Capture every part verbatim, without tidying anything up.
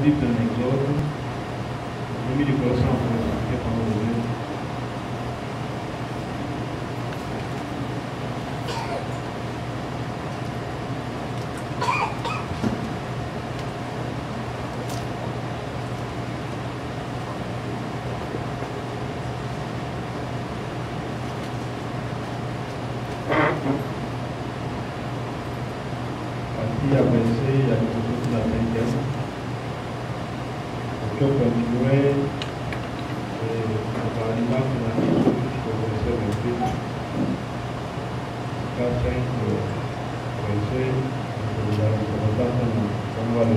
livre de l'Exode, j'ai mis du Colossiens en train pendant le jour. Parti à verser, il y a quelque chose qui l'appelle bien. Je continuer par l'image de la vie jusqu'au verset vingt-huit. quatre, cinq versets, on va le reprendre. On va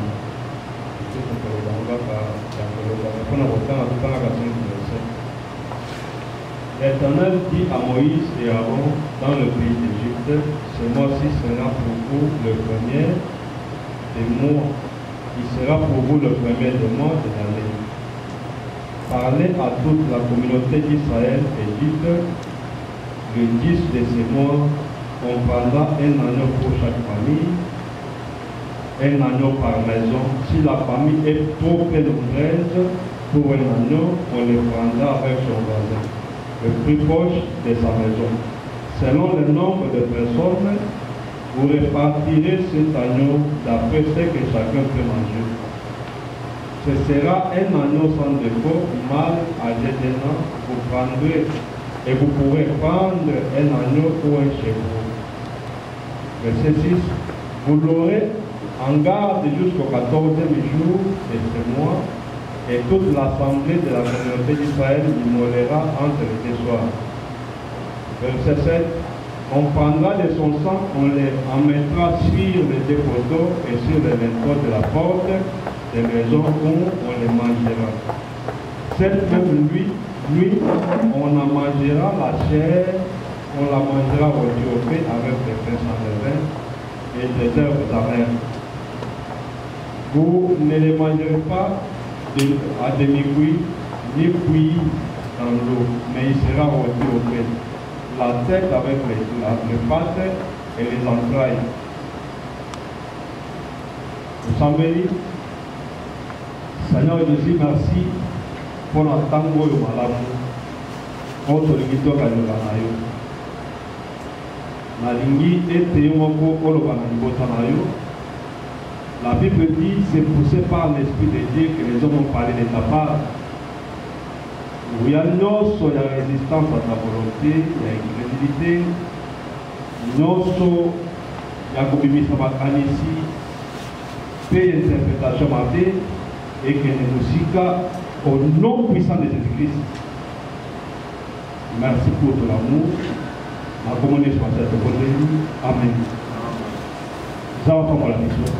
L'Éternel dit à Moïse et à Aaron dans le pays d'Égypte, ce mois-ci sera pour vous le premier des mois. Il sera pour vous le premier des mois de l'année. Parlez à toute la communauté d'Israël et dites, le dix de ces mois, on prendra un agneau pour chaque famille, un agneau par maison. Si la famille est trop peu nombreuse pour un agneau, on le prendra avec son voisin, le plus proche de sa maison. Selon le nombre de personnes, vous répartirez cet agneau d'après ce que chacun peut manger. Ce sera un agneau sans défaut, mâle, âgé d'un an. Vous prendrez et vous pourrez prendre un agneau ou un chevreau. Verset six. Vous l'aurez en garde jusqu'au quatorzième jour de ce mois, et toute l'assemblée de la communauté d'Israël immolera entre les deux soirs. Verset sept. On prendra de son sang, on les en mettra sur les deux poteaux et sur les linteaux de la porte des maisons où on les mangera. Cette même nuit, nuit, on en mangera la chair, on la mangera au Dieu avec des pains sans levain et des herbes amères. Vous ne les mangerez pas de, à demi-cuit, ni cuit dans l'eau, mais il sera au Dieu la tête avec les, la, les pattes et les entrailles. Vous savez, Seigneur Jésus, merci pour la tango et malamu. Autre limito kanyo na lingi ete yomoko oloba na libota na yo. La Bible dit, c'est poussé par l'Esprit de Dieu que les hommes ont parlé de ta part. Il y a une résistance à ta volonté, il y a incrédulité, il y a une paix interprétation et que nous au nom puissant de Jésus-Christ. Merci pour ton amour. Ma commune soit cette volonté. Amen. Nous allons prendre la mission.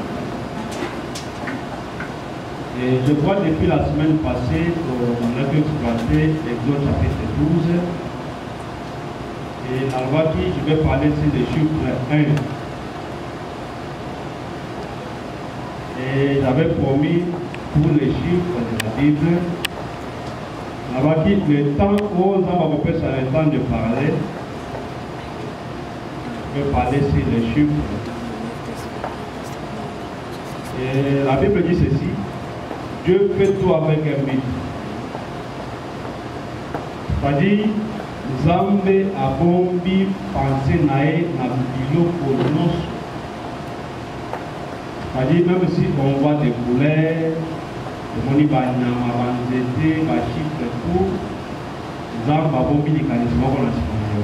Et je crois depuis la semaine passée, on a pu exploiter Exode chapitre douze. Et la loi qui, je vais parler sur le chiffre un. Et j'avais promis pour les chiffres de la Bible, la loi qui, le temps où on va couper sur le temps de parler, je vais parler sur les chiffres. Et la Bible dit ceci. Dieu fait tout avec un but. C'est-à-dire, Zambé a bombi pensé naé na bilo pour nous. C'est-à-dire, même si on voit des couleurs, des moni banyama, banzete, bachifre, tout, Zambé a bombi les canismes qu'on a signé.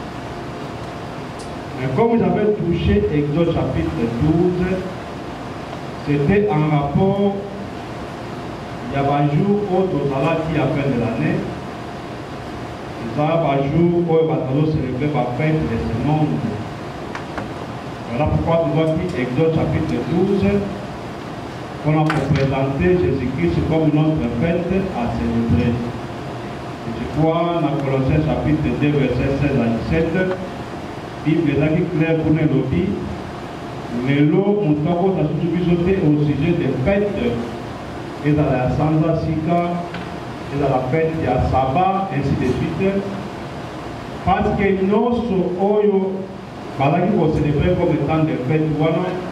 Mais comme vous avez touché Exode chapitre douze, c'était en rapport. Il y a un jour où nous allons dire à la fin de l'année, il y a un jour où nous allons célébrer la fête de ce monde. Voilà pourquoi nous voyons Exode chapitre douze, qu'on a présenté Jésus-Christ comme notre fête à célébrer. Et je crois dans Colossiens chapitre deux, verset seize à dix-sept, la Bible est qui claire pour nous lobby. Mais l'eau, nous avons au sujet des fêtes. Et dans la Sandra Sika, et dans la fête, il y a Sabbat, ainsi de suite. Parce que nous, oyo, voilà qui vont célébrer comme étant des fêtes, voilà,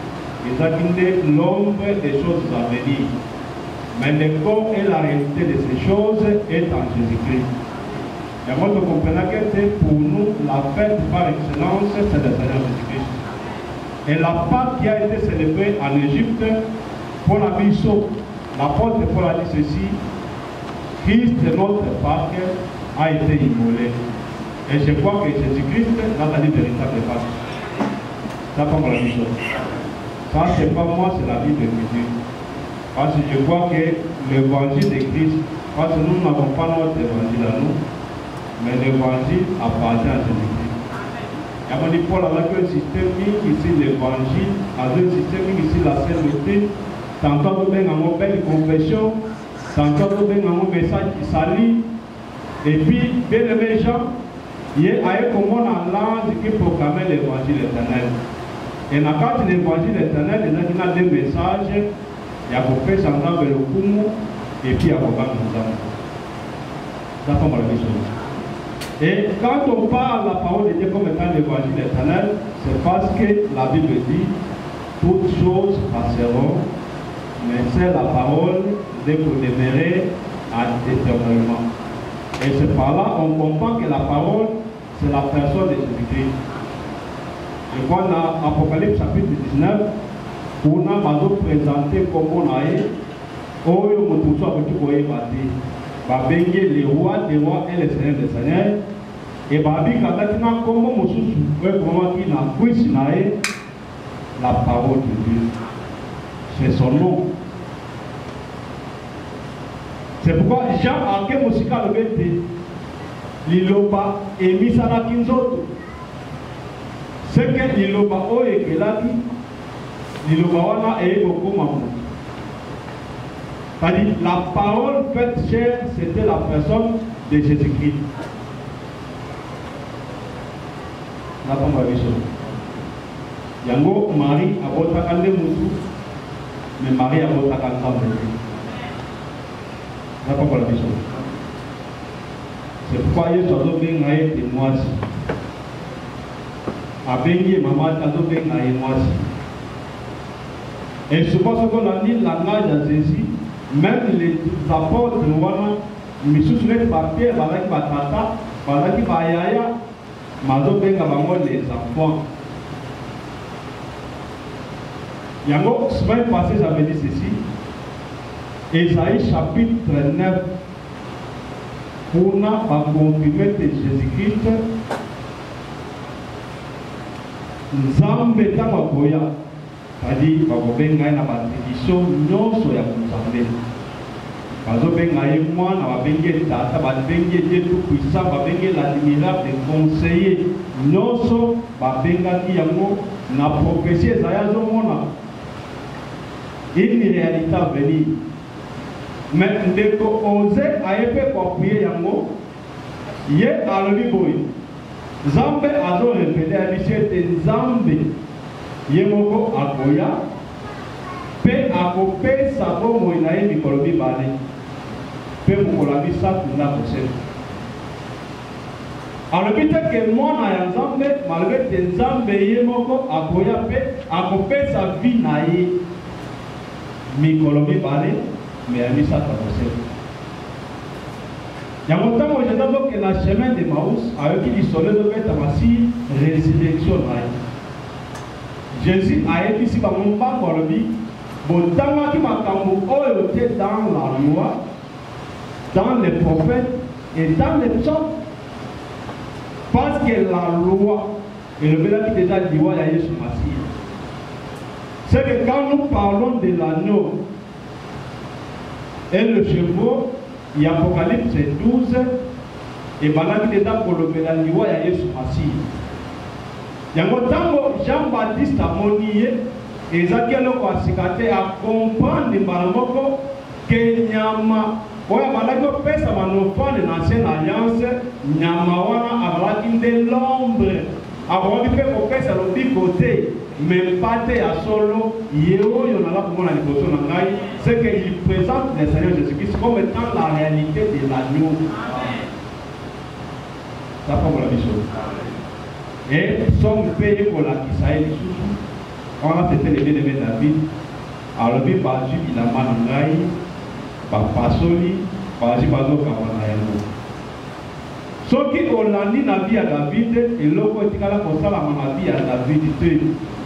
l'ombre des choses à venir. Mais le corps et la réalité de ces choses est en Jésus-Christ. Et moi, je comprends que pour nous, la fête par excellence, c'est le Seigneur Jésus-Christ. Et la Pâque qui a été célébrée en Égypte, pour la mission, l'apôtre Paul a dit ceci: Christ, notre Pâque, a été immolé. Et je crois que Jésus-Christ n'a pas dit véritable Pâque. Ça, comme la mission. Ça, c'est pas moi, c'est la vie de Jésus. Parce que je crois que l'évangile de Christ, parce que nous n'avons pas notre évangile à nous, mais l'évangile appartient à Jésus-Christ. Il y a dit Paul avec un système ici, l'évangile, avec un système ici, la sainteté, tantôt nous venons en belle confession, tantôt nous venons en message qui salit, et puis, bien aimé Jean, il y a un comment en langue qui proclamait l'évangile éternel. Et dans le l'évangile éternel, il y a des messages, il y a beaucoup de gens qui ont et puis il y a beaucoup de gens. Ça comme la chose. Et quand on parle la parole de Dieu comme étant l'évangile éternel, c'est parce que la Bible dit toutes choses passeront, mais c'est la parole de vous demeurer à éternellement. Et c'est par là on comprend que la parole, c'est la personne de Jésus-Christ. Et quand dans Apocalypse chapitre dix-neuf, on a présenté comme on a eu, oh, on a dit, les rois des rois et les seigneurs des seigneurs, et Babi Katatina, comme on a la parole de Dieu. C'est son nom. C'est pourquoi Jean a été musical le bête, Liloba et Misala Kinzoto. C'est que Liloba o et Kelaki, Liloba wana et beaucoup mamou. C'est-à-dire, la parole faite chair, c'était la personne de Jésus-Christ. La femme a vu ça. Yango, Marie a voté à Moussou, mais Marie a voté à Kansambe. La femme a vu ça. C'est pourquoi il y a des gens qui sont moisi. Abengi maman tazo benga et moisi. Et souvent ce qu'on a dit langage à Jésus, même les apôtres mais sous les papiers, balaki batata, balaki bayaya, mazo benga bango les enfants. Yango semaine passée j'avais dit ceci. Ésaïe chapitre neuf. Pour n'a pas confirmé que Jésus-Christ Nzambe tanga koya kadi bakobenga na tradition nyonso ya Nzambe bazobenga ye mwana babenge tata babenge Dieu tout puissant babenge l'admirable conseiller nyonso babengaki yango na prophétie ezaya zomona une réalité à venir. Mais ndeko oze ayepe kopier yango ye alobi boy Zambe azo révélé à monsieur de Zambe yemoko akoya pe akope sabo moinaye mikolobi bale pe mokolabi sakunda kosel alobi te ke mwana ya Nzambe malgré te Nzambe yemoko akoya pe akope sa vie na ye mikolobi bale mais à misa kosel. Il y a longtemps que j'ai dit que le chemin de Maus, avec qui il soleil de mettre à Massi, résurrection. Jésus a été ici par mon pas pour le vie. Bon, dans qui m'a été dans la loi, dans les prophètes et dans les psaumes. Parce que la loi, et le verset qui déjà dit, il y a Jésus Massi. C'est que quand nous parlons de l'agneau et le chevaux, il y a Apocalypse douze et Balaki déjà pour le Mélaniwa et Yesu Massi. Il y a un Jean-Baptiste a monié et Zakelo a sikate à comprendre les Baramoko que Nyama, ouais, Balaki pèse à Manofan de l'ancienne alliance, Nyamawana a Balaki de l'ombre. Avant de faire au pèse à l'autre côté, mais pas à solo, Yéo, il y en a là pour moi la c'est qu'il présente le Seigneur Jésus-Christ comme étant la réalité de l'agneau. Ça comme la mission. Et son pays pour la Kisaï, On a fait le bien-aimé David. Alors, il a dit qu'il a manangai, pasoli, il a dit qu'il a manangai. Ce qui est dit dans la vie à David, et l'autre est dans la vie à David.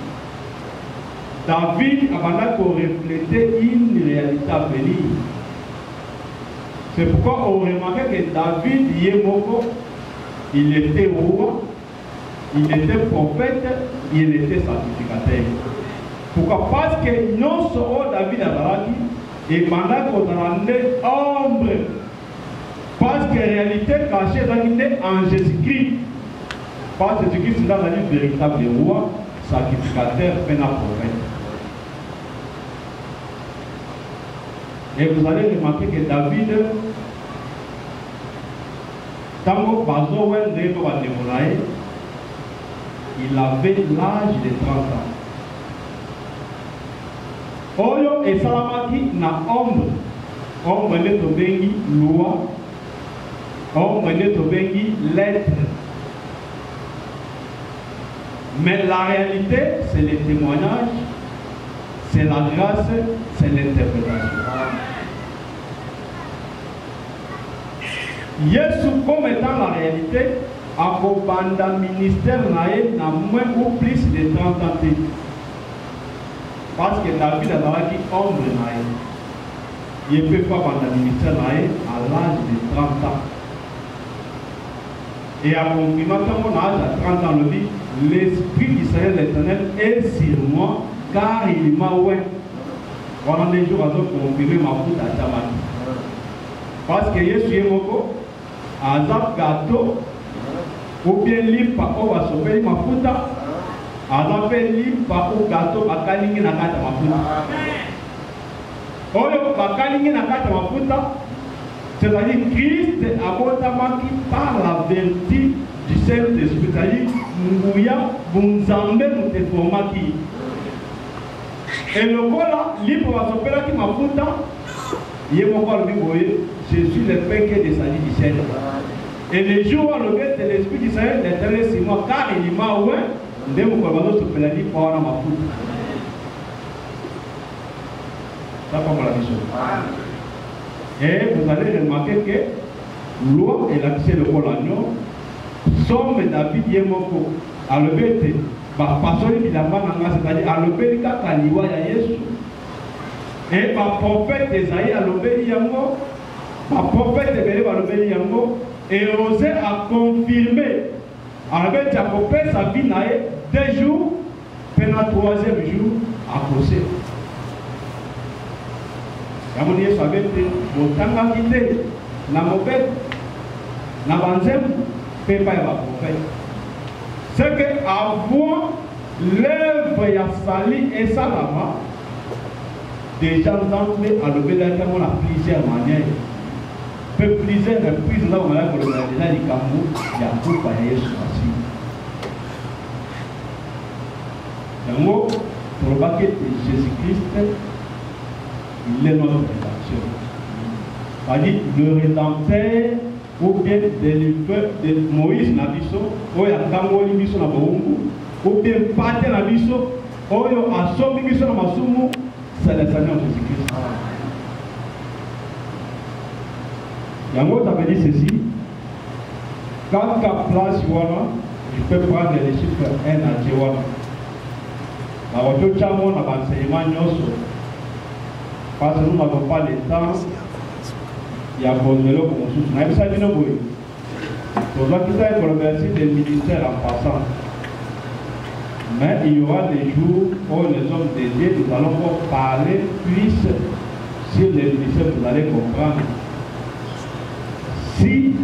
David a reflété une réalité à venir. C'est pourquoi on remarque que David, Yemoko, il était roi, il était prophète, il était sacrificateur. Pourquoi? Parce que non seulement David a dit, et pendant qu'on a un ombre, parce que la réalité cachée est en Jésus-Christ. Parce que Jésus-Christ est dans la vie véritable roi, sacrificateur, pénal prophète. Et vous allez remarquer que David, Tango Bazowen de Bademonae, il avait l'âge de trente ans. Oyo et Salamaki na ombre, ombre ne tobengi loi, ombre ne tobengi lettre. Mais la réalité, c'est le témoignage, c'est la grâce, c'est l'interprétation. Yesu comme étant la réalité, a un ministère n'a moins ou plus de trente ans. Parce que David a dit ombre naïe. Il peut pas prendre un ministère naïe à l'âge de trente ans. Et à mon mon âge à trente ans, le dit, l'Esprit d'Israël l'Éternel est sur moi, car il m'a oué. Pendant des jours, à confirmer ma foute à Tamani. Parce que Yesu est moko, à Zap gâteau, ou bien libre par où va sauver ma foute. Azapé limpa ou gâteau bakalingi na kata mafuta. Oyo bakalingi na kata mafuta, c'est-à-dire Christ a botamaki par la vertu du Saint-Esprit, c'est-à-dire Nguya Bunzambe Muteformaki. Et le cola libre va s'opérer qui mafuta, Yemoko le biboye, je suis le péché de salut du ciel. Et le jour où le bête de l'Esprit d'Israël l'Éternel c'est moi, car il m'a oué. Ndé mukabalo sopelani kwa na mafuta. Ça comme la mission. Et vous allez remarquer que l'eau et l'accès de l'agneau somme David Yemoko à le bête par personne qui l'a pas c'est-à-dire à le bête kaka liwa ya Yesu. Et par prophète Esaïe à le bête yango, par prophète Ebele à le bête yango et osé à confirmer. Alors, tu as coupé sa vie deux jours, puis le troisième jour, à causer. Il y a mon Dieu, ça veut dire, mon temps quitté, na mauvaise, na banzem, peut pas y avoir prophète. C'est que avant l'œuvre y a sali et ça là-bas, des gens d'entrée à lever la caméra à plusieurs manières. Peu plusieurs reprises là où on a déjà dit Kamou, il y a tout par Yesu aussi. Donc, pour le paquet de Jésus-Christ, il est notre rédemption. C'est-à-dire le rédempteur ou bien de Moïse Nabiso, ou ya Kamou Libiso na Boungu, ou bien Pater Nabiso, ou ya Asom Libiso na Masumu, c'est le Seigneur Jésus-Christ. Yango t'avait dit ceci, quand ta place Wana, tu peux prendre les chiffres un à Tiwana. La voiture Chamon a l'enseignement Nyoso. Parce que nous n'avons pas le temps, il y a bon vélo comme on souffle. Nous avons dit non, oui. Pour cela qui s'est converti des ministères en passant. Mais il y aura des jours où les hommes de Dieu, nous allons parler plus sur les ministères, vous allez comprendre. Si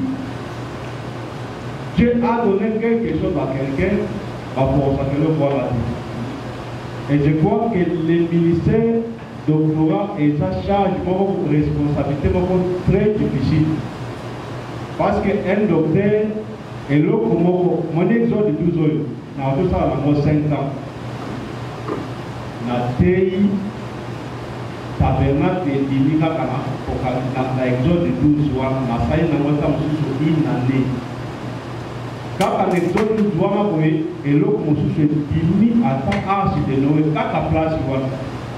Dieu a donné quelque chose à quelqu'un, pour ça que le voir la vie. Et je crois que les ministères doctorat et sa charge de responsabilité sont très difficiles. Parce qu'un docteur est là comme mon exode de douze ans, dans tout ça, on a cinq ans. Na tei tabernacle de Dimika dans l'exode de douze ans, na faille dans mon temps une année. kaka nexone zwanga boye eloko mosusu etimi ata arche de Noé kaka place wana.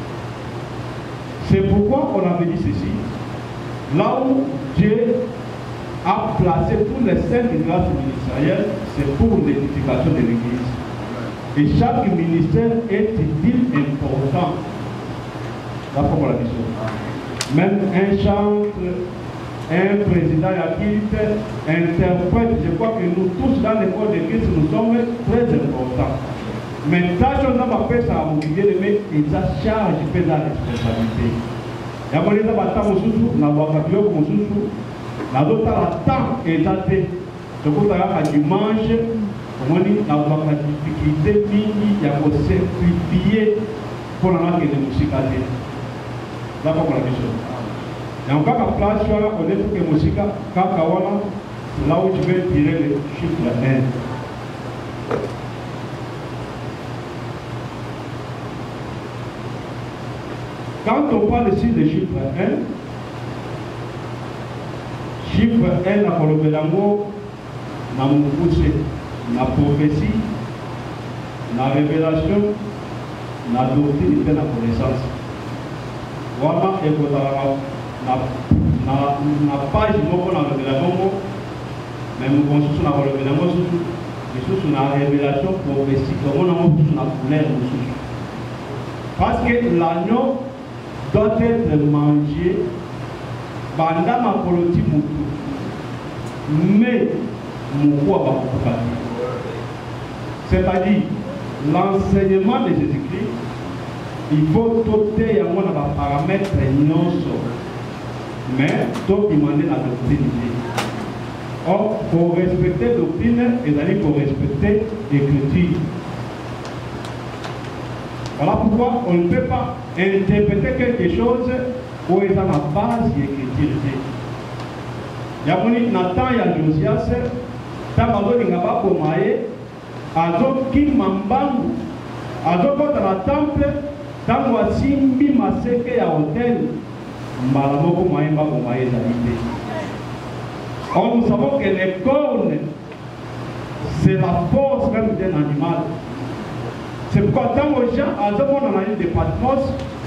C'est pourquoi on avait dit ceci. Là où Dieu a placé tous les saints de grâce ministérielle, c'est pour l'édification de l'Église. Et chaque ministère est utile important. Là, pour la vision. Même un chantre, un président acquis, interprète, je crois que nous tous dans l'école de Christ, nous sommes très importants. Mais tâche on a fait ça à mon bien aimé, et ça charge fait la responsabilité. Il y a des gens qui ont la temps et daté. Donc on a dimanche, on a la difficulté mini, il y a pour simplifier pour la marque de musique. Là pour la vision. Et en cas de place, on est pour que musique, là où tu veux tirer le chiffre un. Quand on parle ici de chiffre un, chiffre un, la Colombelamo, na Moukousse, la prophétie, la révélation, la doctrine et la connaissance. Voilà, et pour la page, nous la révélation, mais nous construisons la révélation, nous la révélation prophétique, nous avons la couleur. Parce que l'agneau doit être mangé pendant ma politique moutou. Mais moukou a pas. C'est-à-dire l'enseignement de Jésus-Christ, il faut toter à mon paramètre non sort. Mais tout demander la doctrine. Or, pour respecter la doctrine, il faut respecter l'écriture. Voilà pourquoi on ne peut pas interpréter quelque chose où est dans la base de l'écriture. Il y a Nathan, il y a Josias, tant que il n'y a pas de moyen, Azo qui m'embangue, Azo quand dans la temple, tant que Simbi m'a séqué à hôtel, Malamoko moyen pas de moyen d'habiter. Or nous savons que les cornes, c'est la force même d'un animal. C'est pourquoi tant que gens, Azo on a eu des Patmos,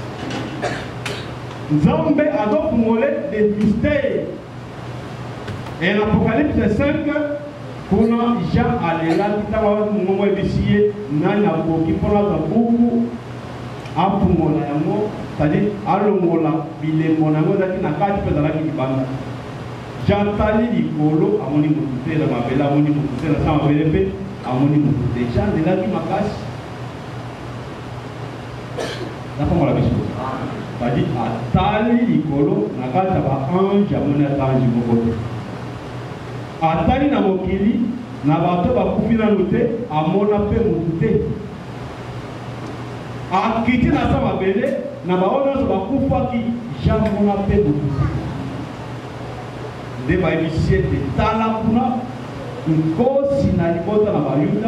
Nzambe Azo pour des mystères. Et l'Apocalypse cinq, pour Jean Aléla, qui t'a dit que nous avons essayé, nous avons dit pour la beaucoup, à Pumola, c'est-à-dire à l'Ongola, il est mon amour, qui n'a pas de la qui bande. J'entends l'icolo à mon niveau de la belle, à mon niveau de la sang, à mon niveau de gens de la qui m'a cassé. D'accord, la mission. C'est-à-dire à Tali l'icolo, n'a pas de ange, à mon ange, atali na mokili na bato bakufi na note amona pe mutute akiti na sa mabele na baona so bakufa ki jamona pe mutute de ba initiate tala kuna nkosi na libota na bayuda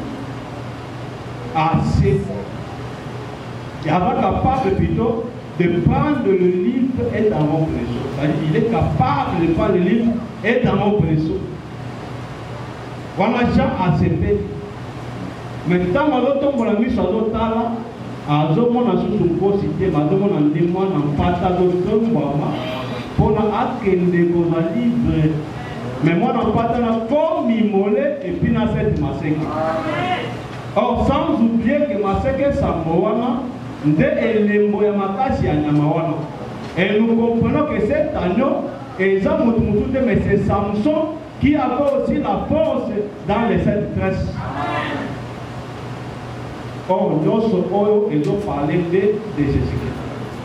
assez il est capable plutôt de prendre le livre et dans mon précieux. C'est-à-dire qu'il est capable de prendre le livre et dans mon précieux. Voilà Jean a fait. Maintenant, je tombe la mise à l'autre là. Je mon sous son cité, je mon demande en partage de pour acquérir des livres. Mais moi, je partage comme immolé et puis dans cette massacre. Or, sans oublier que massacre Samoana, et nous comprenons que cet agneau est mais c'est Samson qui avait aussi la force dans les sept tresses. Or, nous avons parlé de Jésus-Christ.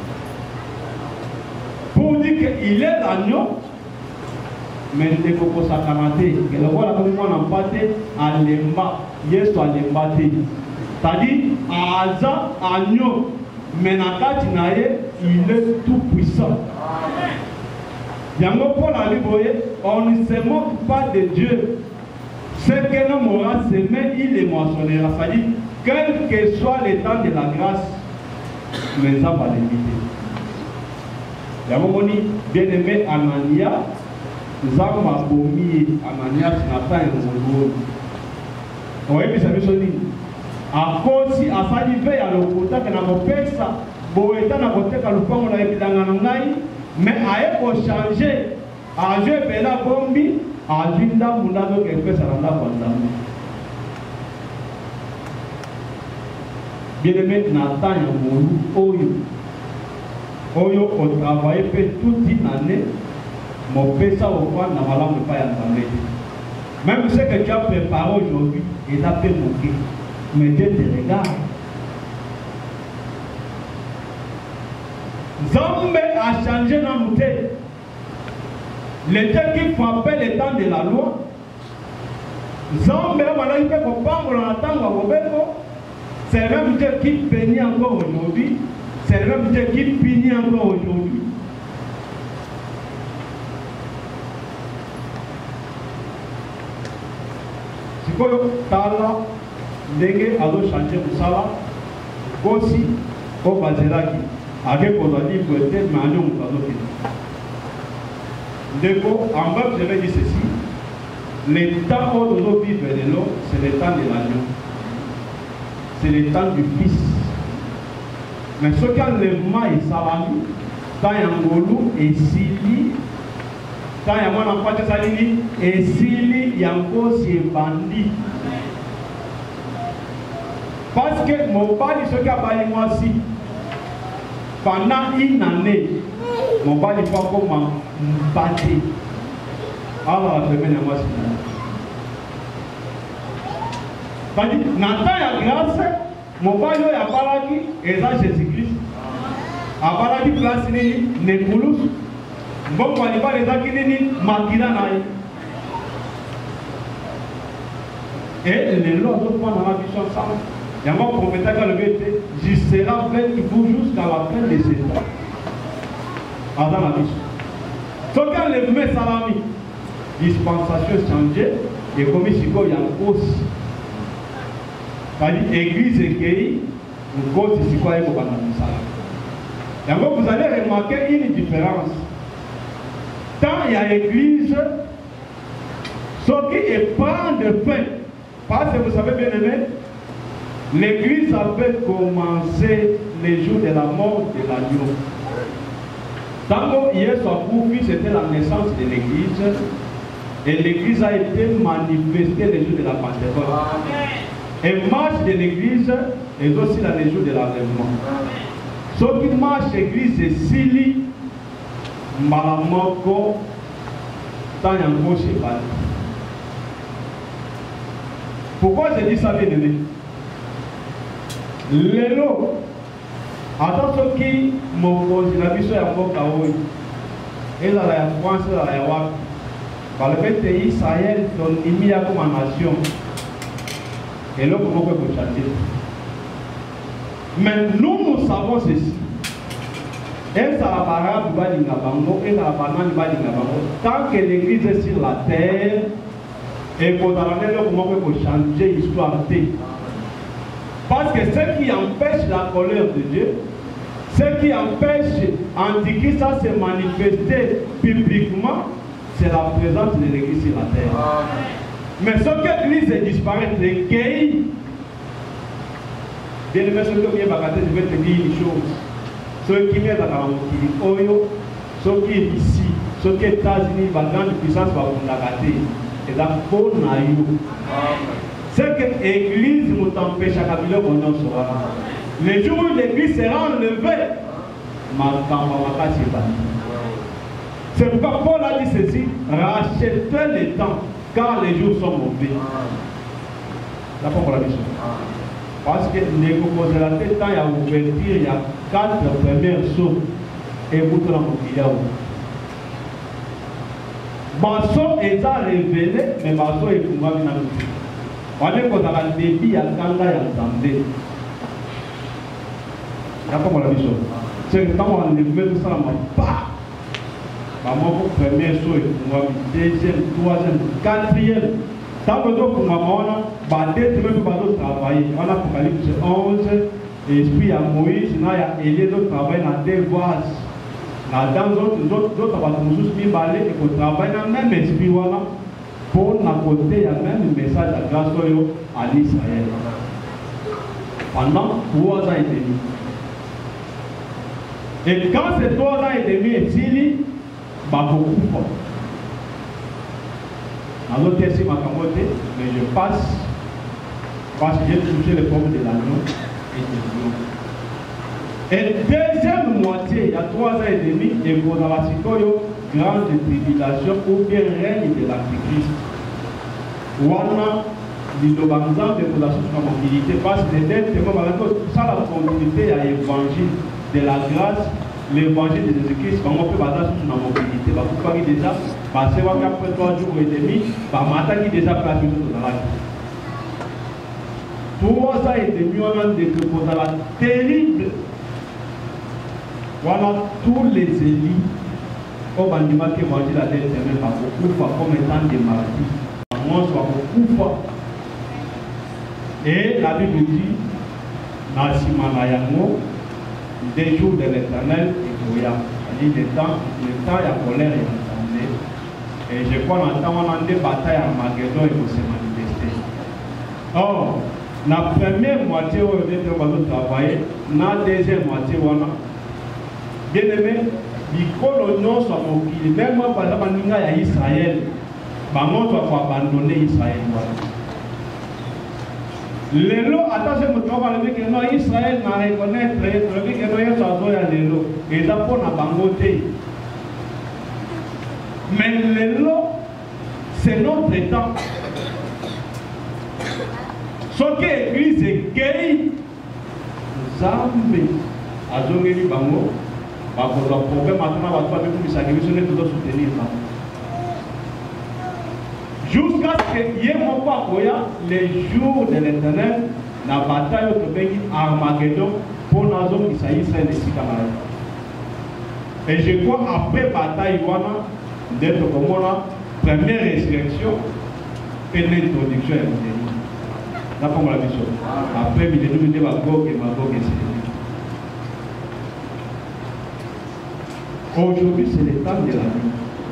Pour dire qu'il est l'agneau, mais il faut que ça camate. Et le voilà comme on a parlé à l'emba, yes, à l'emba. C'est-à-dire, Aza, agneau, mais il est tout puissant. On ne se moque pas de Dieu. Ce que l'homme aura semé, il est moissonnera. C'est-à-dire, quel que soit le temps de la grâce, mais ça va limiter. Yamomoni, bien-aimé Anania, Zamba Bomi, Anania, ce n'a pas un rôle. oyebi sabi so nini akosi asali ve ya lokuta ke na kopesa boeta na koteka lupango na ebilanga na ngai me aye ko changer ajwe pela bombi ajinda mundano ke pesa randa kwa ndambo bien aimé Nathan ya molu oyo oyo o travailler pe toute une année mon pesa au point na malamu pa ya nzambe. Même ce que tu as préparé aujourd'hui est à peine moqué. Mais Dieu te regarde. Zambé a changé dans nos têtes. Les temps qui frappaient le temps de la loi. Zambé a malgré que pour prendre dans la tanga au béco. C'est le même Dieu qui bénit encore aujourd'hui. C'est le même Dieu qui punit encore aujourd'hui. Koyo tala ndenge azo changer musala kosi o bazelaki ake kozali boete manyo mutazo kina ndeko en bref je vais dire ceci le temps où nous vivons de l'eau c'est le temps de l'agneau c'est le temps du fils mais ce qu'enlèvement est salami tant yangolu et sili tant yamana pate salini et sili yango si bandi parce que mon père ce qu'a bali moi si pendant une année mon père il faut comment battre alors la première moi si parce que Nathan ya grâce mon père yo ya balaki et ça Jésus-Christ a balaki place ni nekulus bon kwa ni ba les akini makila na et les lois doivent prendre la vision ça. Il y a un prophète qui a levé, je serai avec vous jusqu'à la fin de ces temps. Dans la vision. Donc quand les mains salami, dispensation changée, et comme ici il y a une cause. C'est-à-dire église et pays, une cause ici quoi il faut pas dans le vous allez remarquer une différence. Tant il y a l'église, ce qui est prend de fin. Parce que vous savez bien aimé, l'église avait commencé les jours de la mort de l'agneau. Tant que hier soit profit, c'était la naissance de l'église. Et l'église a été manifestée les jours de la Pentecôte. Et marche de l'église est aussi dans les jours de l'enlèvement. Ce qui marche l'église est Sili, Malamoko, Tanyango, Chebali. Pourquoi je dis ça, bien aimé? Lélo, attention qui m'oppose, la vie sur la Mokaoui, et là, la France, la Yawa, par le fait que Israël donne Imia comme nation, et là, comment on peut changer? Mais nous, nous savons ceci. Et ça va parler tant que l'église est sur la terre, et pour comment on peut changer l'histoire. Parce que ce qui empêche la colère de Dieu, ce qui empêche Antichrist à se manifester publiquement, c'est la présence de l'église sur la terre. Amen. Mais ce que l'église est disparaître, les gays, bien aimé, ce que je vais te dire une chose. Ceux qui viennent dans le Oyo, ceux qui sont ici, ceux qui sont aux États-Unis, la grande puissance va vous l'agater. Et la faute n'a eu. C'est que l'église nous empêche à Kabila qu'on en sera. Le jour où l'église sera enlevée, c'est pourquoi Paul a dit ceci, rachetez le temps, car les jours sont mauvais. La pour la mission. Parce que les composés la tête, il y a ouverture, il y a quatre premières sauts et vous dans le Kiyaou. Basso est à révéler, mais Basso est pour moi. On est quand on a le débit, il y a Kanga, il y a Zambé. D'accord, mon ami. C'est que quand on est venu tout ça, on pas. Maman, pour premier saut, et pour moi, deuxième, troisième, quatrième. Tant que pour maman, on a battu, tu veux pas travailler. On a Apocalypse onze, esprit à Moïse, il y a Élie, d'autres travaillent dans des vases. Dans d'autres, d'autres, d'autres, d'autres, d'autres, d'autres, d'autres, d'autres, d'autres, d'autres, d'autres, d'autres, d'autres, d'autres, d'autres, d'autres, d'autres, d'autres, pour n'apporter il y a même un message à grâce à l'Israël. Pendant trois ans et demi. Et quand ces trois ans et demi est fini, bah beaucoup fort. Dans l'autre ici, ma camote, mais je passe parce que j'ai touché les pommes de l'agneau et de l'eau. Et deuxième moitié, il y a trois ans et demi, il y a la grande tribulation ou bien règne de l'Antichrist. Wana, l'Idobanzan de la mobilité, parce que ça la continuité à l'évangile de la grâce, l'évangile de Jésus-Christ, comment on peut baser sur la mobilité, parce que déjà, parce qu'après trois jours et demi, par matin qui déjà fait la vie dans la vie. Trois ans et demi, on a des choses terribles. Voilà tous les élites au bandima qui évangile la tête de même, beaucoup fois comme étant des martyrs. Moi, soit beaucoup fois. Et la Bible dit, Nasimanayango, des jours de l'éternel et Goya. C'est-à-dire le temps, le temps, il y a colère et l'entendait. Et je crois dans le temps, on a des batailles à Magédon et pour se manifester. Or, la première moitié où on va travailler, la deuxième moitié, on a bien aimé, les coloniaux sont mobiles. Même moi, par exemple, il y a Israël. On doit abandonner Israël. Les lots, attention, je trouve que non, Israël n'a reconnaître, le but que nous avons les lots, et d'abord on a bangoté. Mais les lots, c'est notre temps. Ce que l'église est gay, Zambé, a donné le bango, parce que le problème maintenant, on va tout sacrifier, tout soutenir. Jusqu'à ce qu'il y ait mon papa, les jours de l'éternel, la bataille au pays Armageddon, pour la zone qui s'agit de Sikamara. Et je crois après bataille, d'être comme la première résurrection et l'introduction à l'évangile. Là, comme la mission. Après, il y a des Magog et Magog et c'est aujourd'hui, c'est le temps de la vie.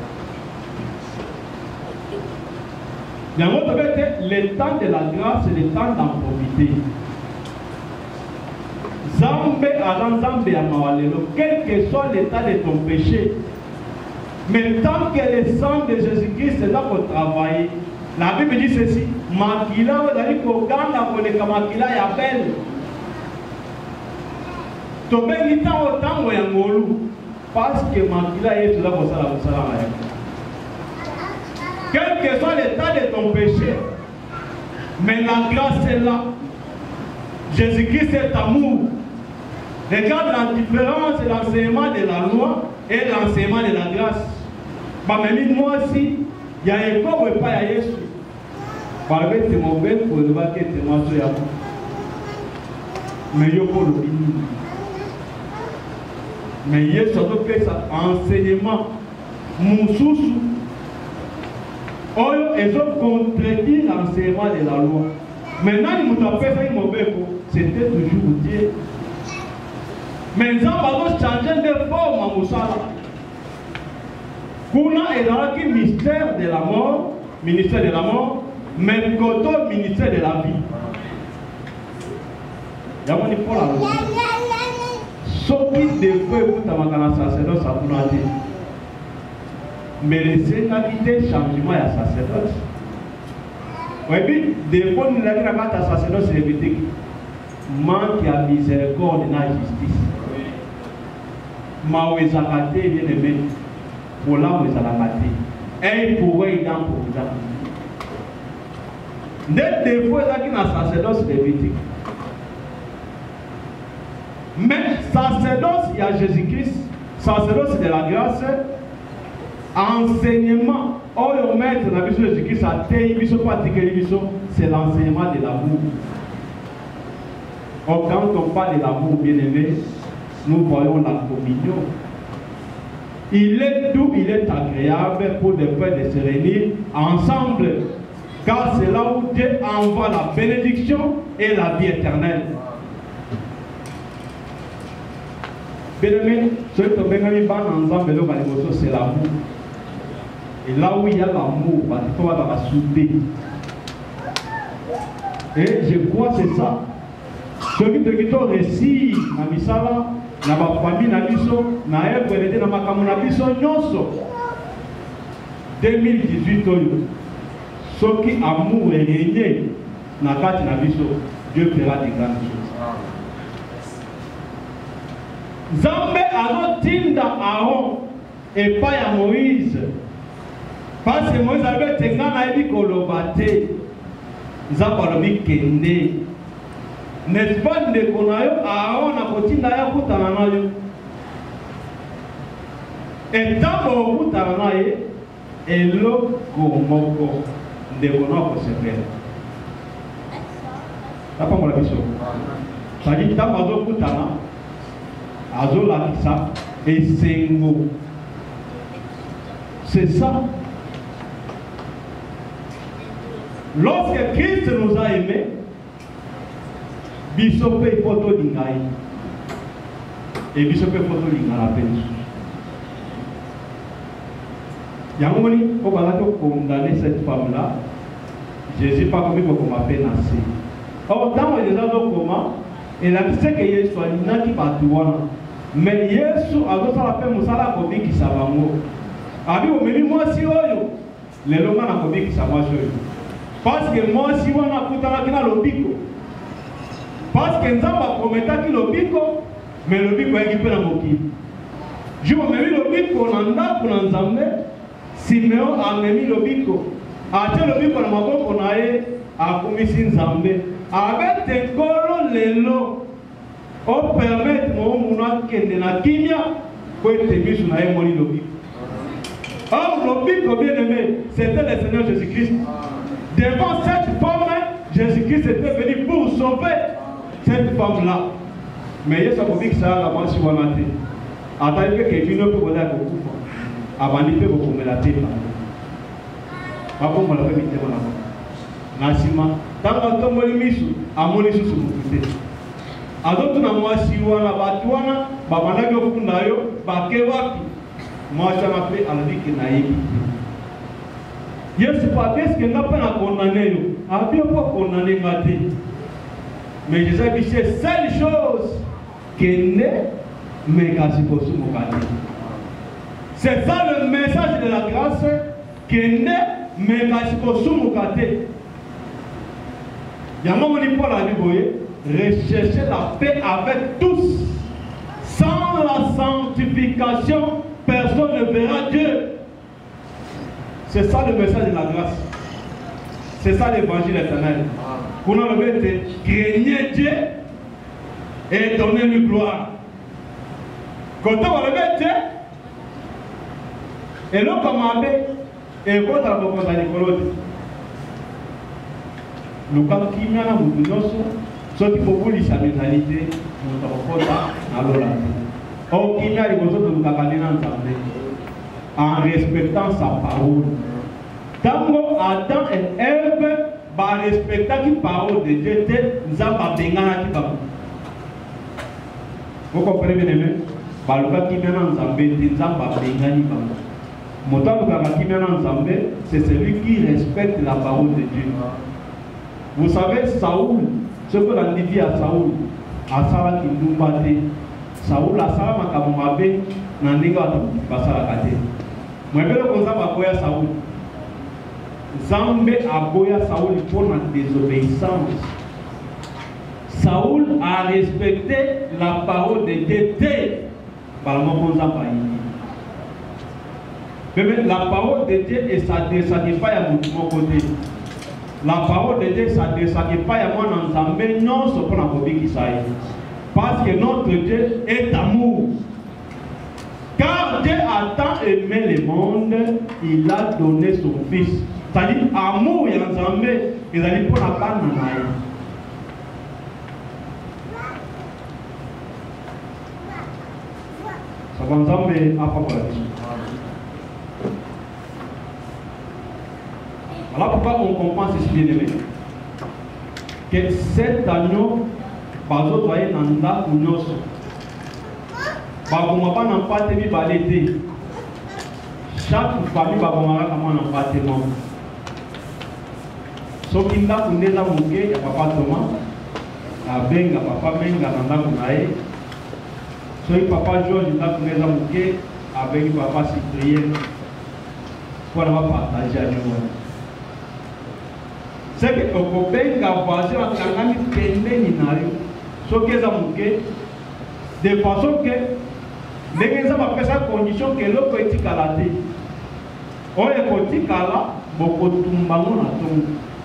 Dans votre bête, le temps de la grâce, c'est le temps d'en profiter. Zambé avant Zambé à Mawalelo, quel que soit l'état de ton péché, mais tant que le sang de Jésus-Christ est là pour travailler, la Bible dit ceci, Makila, vous allez qu'au Ganda, pour les Kamakila, il y a belle. Tombe l'État autant ou Yangolou, parce que Makila est là pour ça, pour ça, pour ça. Quel que soit l'état de ton péché, mais la grâce est là. Jésus-Christ est amour. Regarde la différence de l'enseignement de la loi et l'enseignement de la grâce. Bah, mais moi aussi, il y a un corps où il n'y a pas de Jésus. Par exemple, c'est mon bête pour le bac et c'est moi qui mais il y a pas le béni. Mais il y a surtout que ça enseignement. Mon sous ils ont contredit l'enseignement de la loi. Maintenant, ils m'ont fait ça, ils m'ont fait c'était toujours Dieu. Mais ils ont changé de forme à Moussala. Kuna est dans le ministère de la mort, ministère de la mort, mais Koto, ministère de la vie. Il y a un pour la loi. Ce qui devait vous avoir un sacerdoce à vous dire. Mais laissez qualité changement à sacerdoce. Oui, puis, des fois, nous avons un sacerdoce lévitique. Manque à miséricorde et à justice. Mais vous avez bien aimé. Pour là, vous avez et pour eux, il y a pour vous. Des fois, il y a un sacerdoce lévitique. Mais sacerdoce, il y a Jésus-Christ. Sacerdoce de la grâce. Enseignement, oh le maître dans la vie de Jésus-Christ, c'est l'enseignement de l'amour. Or, quand on parle de l'amour bien-aimé, nous voyons la communion. Il est doux, il est agréable pour des frères de se réunir ensemble, car c'est là où Dieu envoie la bénédiction et la vie éternelle. Bien-aimé, ceux qui ont ensemble, c'est l'amour. Et là où il y a l'amour, il faut avoir la soudé. Et je crois que c'est ça. Ce qui te ont réussi dans Misala, dans ma famille, dans Bisso, dans Ebrede, dans ma commune, dans Bisso, Nyonso. deux mille dix-huit, ce qui amour est régné dans la carte de Bisso, Dieu fera des grandes choses. Zambé a tinda Aaron et pas à Moïse. Parce que Moïse avait été dit que Zambalobi Kende. N'est-ce pas de Konayo Aaron a tinda ya Kutananayo. Et tant que Kutananaye, et l'eau Komoko de Konako se fait. T'as pas mon avis sur ça dit tant que Kutana. Azola Kisa et Sengo. C'est ça. Lorsque Christ nous a aimés, Bissopé photo d'Ingaï. Et Bissopé photo d'Ingaï la peine. Yamoni, quand on a condamné cette femme-là, Jésus pas comme il m'a fait nasser. Or, dans les gens comment, il a dit que Jésus soit l'ina qui va tout voir. Mais Yesu a la paix musala kobi qui savango. Abi o memi moi si oyo. Le loma na kobi qui savango. Parce que moi si wana kutana kina lobiko. Parce que nzamba prometa ki lobiko, mais lobiko yaki pe na moki. Jumo memi lobiko na ndako na nzambe, Simeon a memi lobiko. Ate lobiko na maboko na ye akomisi nzambe. Avec tekolo lelo. On permet mon mouna kende na kimia pour être mis sur la émoni lobby. Or, lobby, bien aimé, c'était le Seigneur Jésus-Christ. Devant cette femme, Jésus-Christ était venu pour sauver cette femme-là. Mais il y a ce que ça a avancé sur la matin. Attendez que quelqu'un ne peut pas dire beaucoup. Avant de faire beaucoup de la tête. Papa, on va la faire vite. Nasima, tant que tu as mis sur à mon issue sur mon côté. Adotu na mwasi wana batu wana babanaki okunda yo bake wapi mwasi wana pe alobiki na yebi Yesu pa eske nga pe na condamné yo abi pas condamné nga te mais Jésus a dit c'est seule chose que ne me kasi kosu mokate. C'est ça le message de la grâce que ne me kasi kosu mokate. Yango moni Paul a dit boye rechercher la paix avec tous. Sans la sanctification, personne ne verra Dieu. C'est ça le message de la grâce. C'est ça l'évangile éternel. Pour nous, le but est craigner Dieu et donner-lui gloire. Quand on va le mettre, et l'on commande, et quand on va le mettre, le cas qui m'a dit, ce qu'il faut pour sa mentalité, nous avons fait à l'ola. Or, il y a des choses que nous avons en respectant sa parole. Tant Adam et Ève respectent la parole de Dieu, nous avons béni à qui va. Vous comprenez bien, aimé? Baluka qui vient en Zambé, nous avons béni à qui va. Motaluka qui vient en Zambé, c'est celui qui respecte la parole de Dieu. Vous savez, Saoul, ce que l'on dit à Saoul, à Sarah qui nous battait, Saoul a Sarah Makamumabe, Nandiga Basara Kate. Moi, je veux qu'on a Saoul. Zambé a boya Saoul pour la désobéissance. Saoul a respecté la parole de Dieu. Par la parole de Dieu et ça ne s'adresse pas à mon côté. La parole de Dieu ne s'adresse pas à moi dans Zambé, non, c'est pour la phobie qui s'aille. Parce que notre Dieu est amour. Car Dieu a tant aimé le monde, il a donné son Fils. C'est-à-dire, amour et Zambé, il a dit pour la panne. Ça va Zambé à propos là-dessus. Voilà pourquoi on comprend ceci bien aimé. Que cet agneau, par exemple, voyez dans la counosse. Par contre, on n'a pas de balai. chaque famille va commencer à mon appartement. Sauf qu'il a une déjà moqué, il y a papa Thomas, à Benga, papa Menga, Nanda Kunae. Sauf que papa George, il a une déjà moqué, avec papa Cyprien, pour avoir partagé à nous. C'est que le Benga voisin a quand même peine n'inario. Sauf que ça moqué, de façon que les gens ont fait sa condition que l'autre est calé. On est côté cala, beaucoup de tumbamon à tout.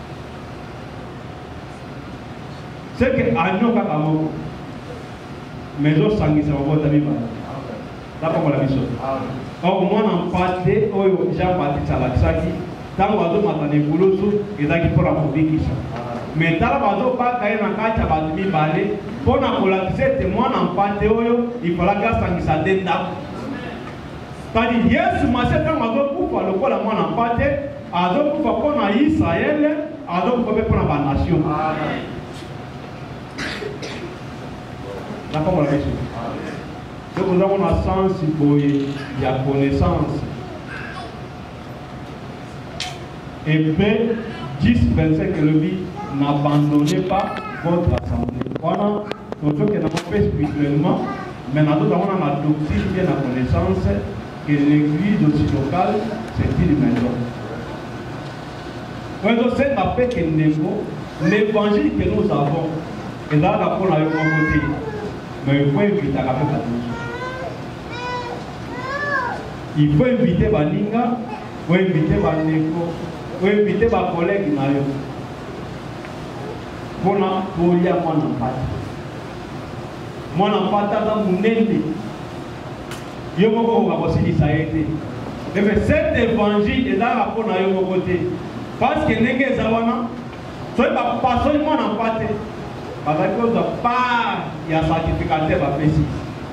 C'est que Agno Kakamo, mais aux sanguis sont encore d'amis. D'accord, la mission. Or, moi, en partie, au Jean-Baptiste Salaxaki, tant que vous avez boulot, et là, il faut la publication. Mais tant que vous avez un cas de battu balé, pour la polariser, témoin en partie, il faut la gare sanguis à denda. C'est-à-dire, yes, ma c'est quand vous avez le col à moi en partie, à d'autres pour qu'on a Israël, à d'autres pour qu'on a la nation. D'accord, la mission. Donc nous avons un sens, il y a connaissance. Et puis, dix vingt-cinq que le dit, n'abandonnez pas votre assemblée. Voilà, nous sommes que nous avons fait spirituellement, mais nous avons la doctrine et la connaissance que l'église aussi locale, c'est une maison. Donc c'est la paix que nous avons, l'évangile que nous avons, et là, la paix, on a eu un côté. Mais il faut inviter à la paix. Il faut inviter Baninga, il faut inviter Baneko, il faut inviter ma collègue Nayo. Pour la polia, moi n'en pas. Moi n'en pas dans mon ennemi. Je me vois aussi ça a été. Mais cet évangile est là pour Nayo côté. Parce que Nenge Zawana, ce n'est pas seulement n'en pas. Parce que de part, il y a un certificateur à précis.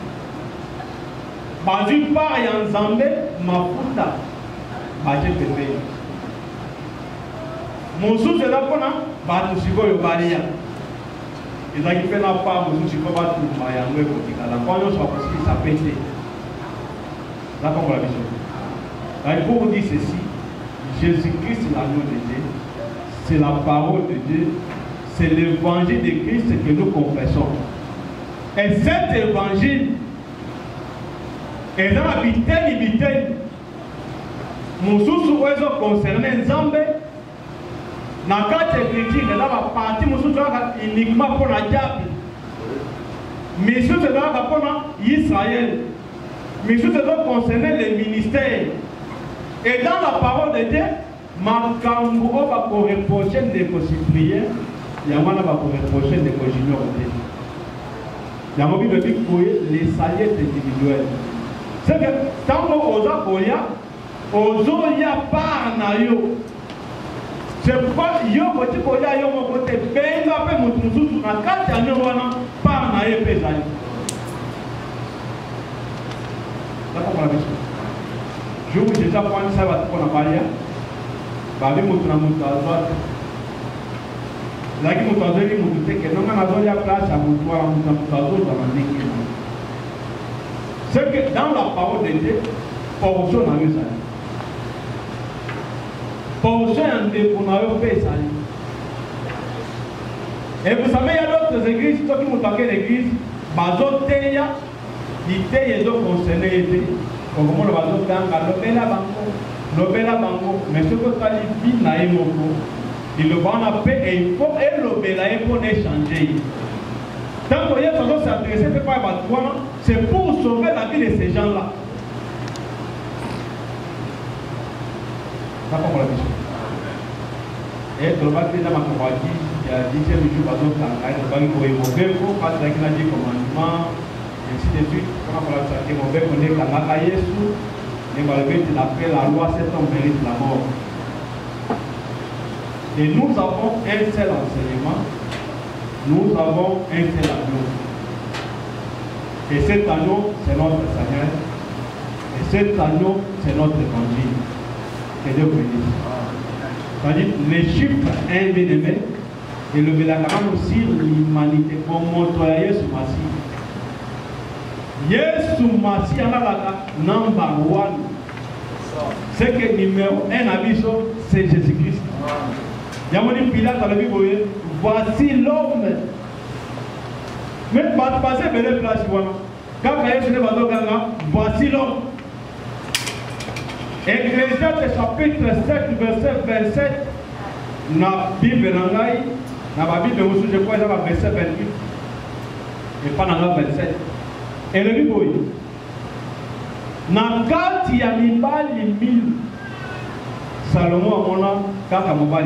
Par une part, il y a un Zambé, ma fouta, ma j'ai fait. Mon sous est là pour nous, bah nous suivons le barrière. Et là, il fait la part, mon sous, il faut pas tout le maillot, mais pour qu'il y ait la poignée, soit parce qu'il s'est pété. Là, comme la vision. Là, il faut vous dire ceci Jésus-Christ, c'est l'agneau de Dieu, c'est la parole de Dieu. C'est l'évangile de Christ que nous confessons. Et cet évangile est dans la vitesse et vitesse. Mon sous concerné Zambé, dans la carte écriture, dans la partie, mon sous uniquement pour la diable. Mais sous c'est dans pour Israël. Mais sous c'est concerné les ministères. Et dans la parole de Dieu, ma cambo va pour reprocher des possibilités. Il y a un qui va reprocher des congénieurs. Il y a un qui va les salaires individuels. C'est que tant qu'on a Koya, on a par Nayo. C'est pourquoi yo côté Koya, yo mon côté Benga, pe Moutouzou, na quatre années par Nayo Pézali. D'accord pour la mission. Je vous dis déjà quand ça va pour la barrière. Babi Moutouna Moutou à droite. Là, il m'a dit que non, on a la place à Moutoua, on a dans la ligue. C'est que dans la parole de Dieu, portion n'a eu ça. Portion en défaut n'a eu fait ça. Et vous savez, il y a d'autres églises, ceux qui m'ont attaqué l'église, Bazo Teya, il était concerné. Comme on le va dire, l'Obéla Banco, l'Obéla Banco, mais ce que tu as dit, n'a eu beaucoup. Il va en appeler et il faut l'Obéla pour échanger. Tant que les gens s'intéressent par la c'est pour sauver la vie de ces gens-là. D'accord pour la mission. Et le bac de ma compagnie, il y a dixième jour, par exemple, il va y évoquer pour passer avec la commandement, et ainsi de suite. Comment on va faire mon père connaît la Maka Yesu, et va lever d'après la loi, cet homme mérite la mort. Et nous avons un seul enseignement, nous avons un seul agneau. Et cet agneau, c'est notre Seigneur. Et cet agneau, c'est notre évangile. Que Dieu bénisse. C'est-à-dire, les chiffres un bien-aimé, et le Bélacaman aussi, l'humanité, comme montre à Yesu Massi. Yesu Massi, il y a la number one. C'est que numéro un abisso, c'est Jésus-Christ. Il y a mon Pilate dans la Bible, voici l'homme. Mais pas passer vers les places, quand il y a voici l'homme. Ecclésiaste chapitre sept, verset vingt-sept, dans la Bible, dans la Bible, je crois que c'est le verset vingt-huit, et pas dans le vingt-sept. Et le Bible, dans quand il y a mille mille, Salomon a mon nom, quand il y a mobali.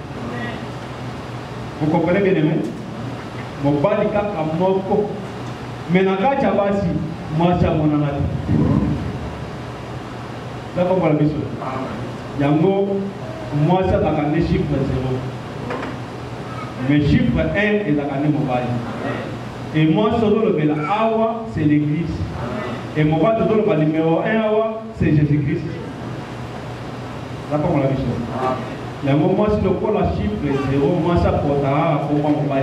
Vous comprenez bien aimé? Mobali quand il y a moko. Mais dans quand il y a basi, moi c'est mon nom. Là, vous comprenez bien? Yango, moi c'est dans le chiffre zéro. Mais chiffre un est dans le mobali. Et moi, selon le Bela Awa, c'est l'église. Et mon bas, selon le numéro un Awa, c'est Jésus-Christ. D'accord, mon ami. Il y a un moment, si le pôle a chiffre zéro, moi, ça portera pour moi, mon bas,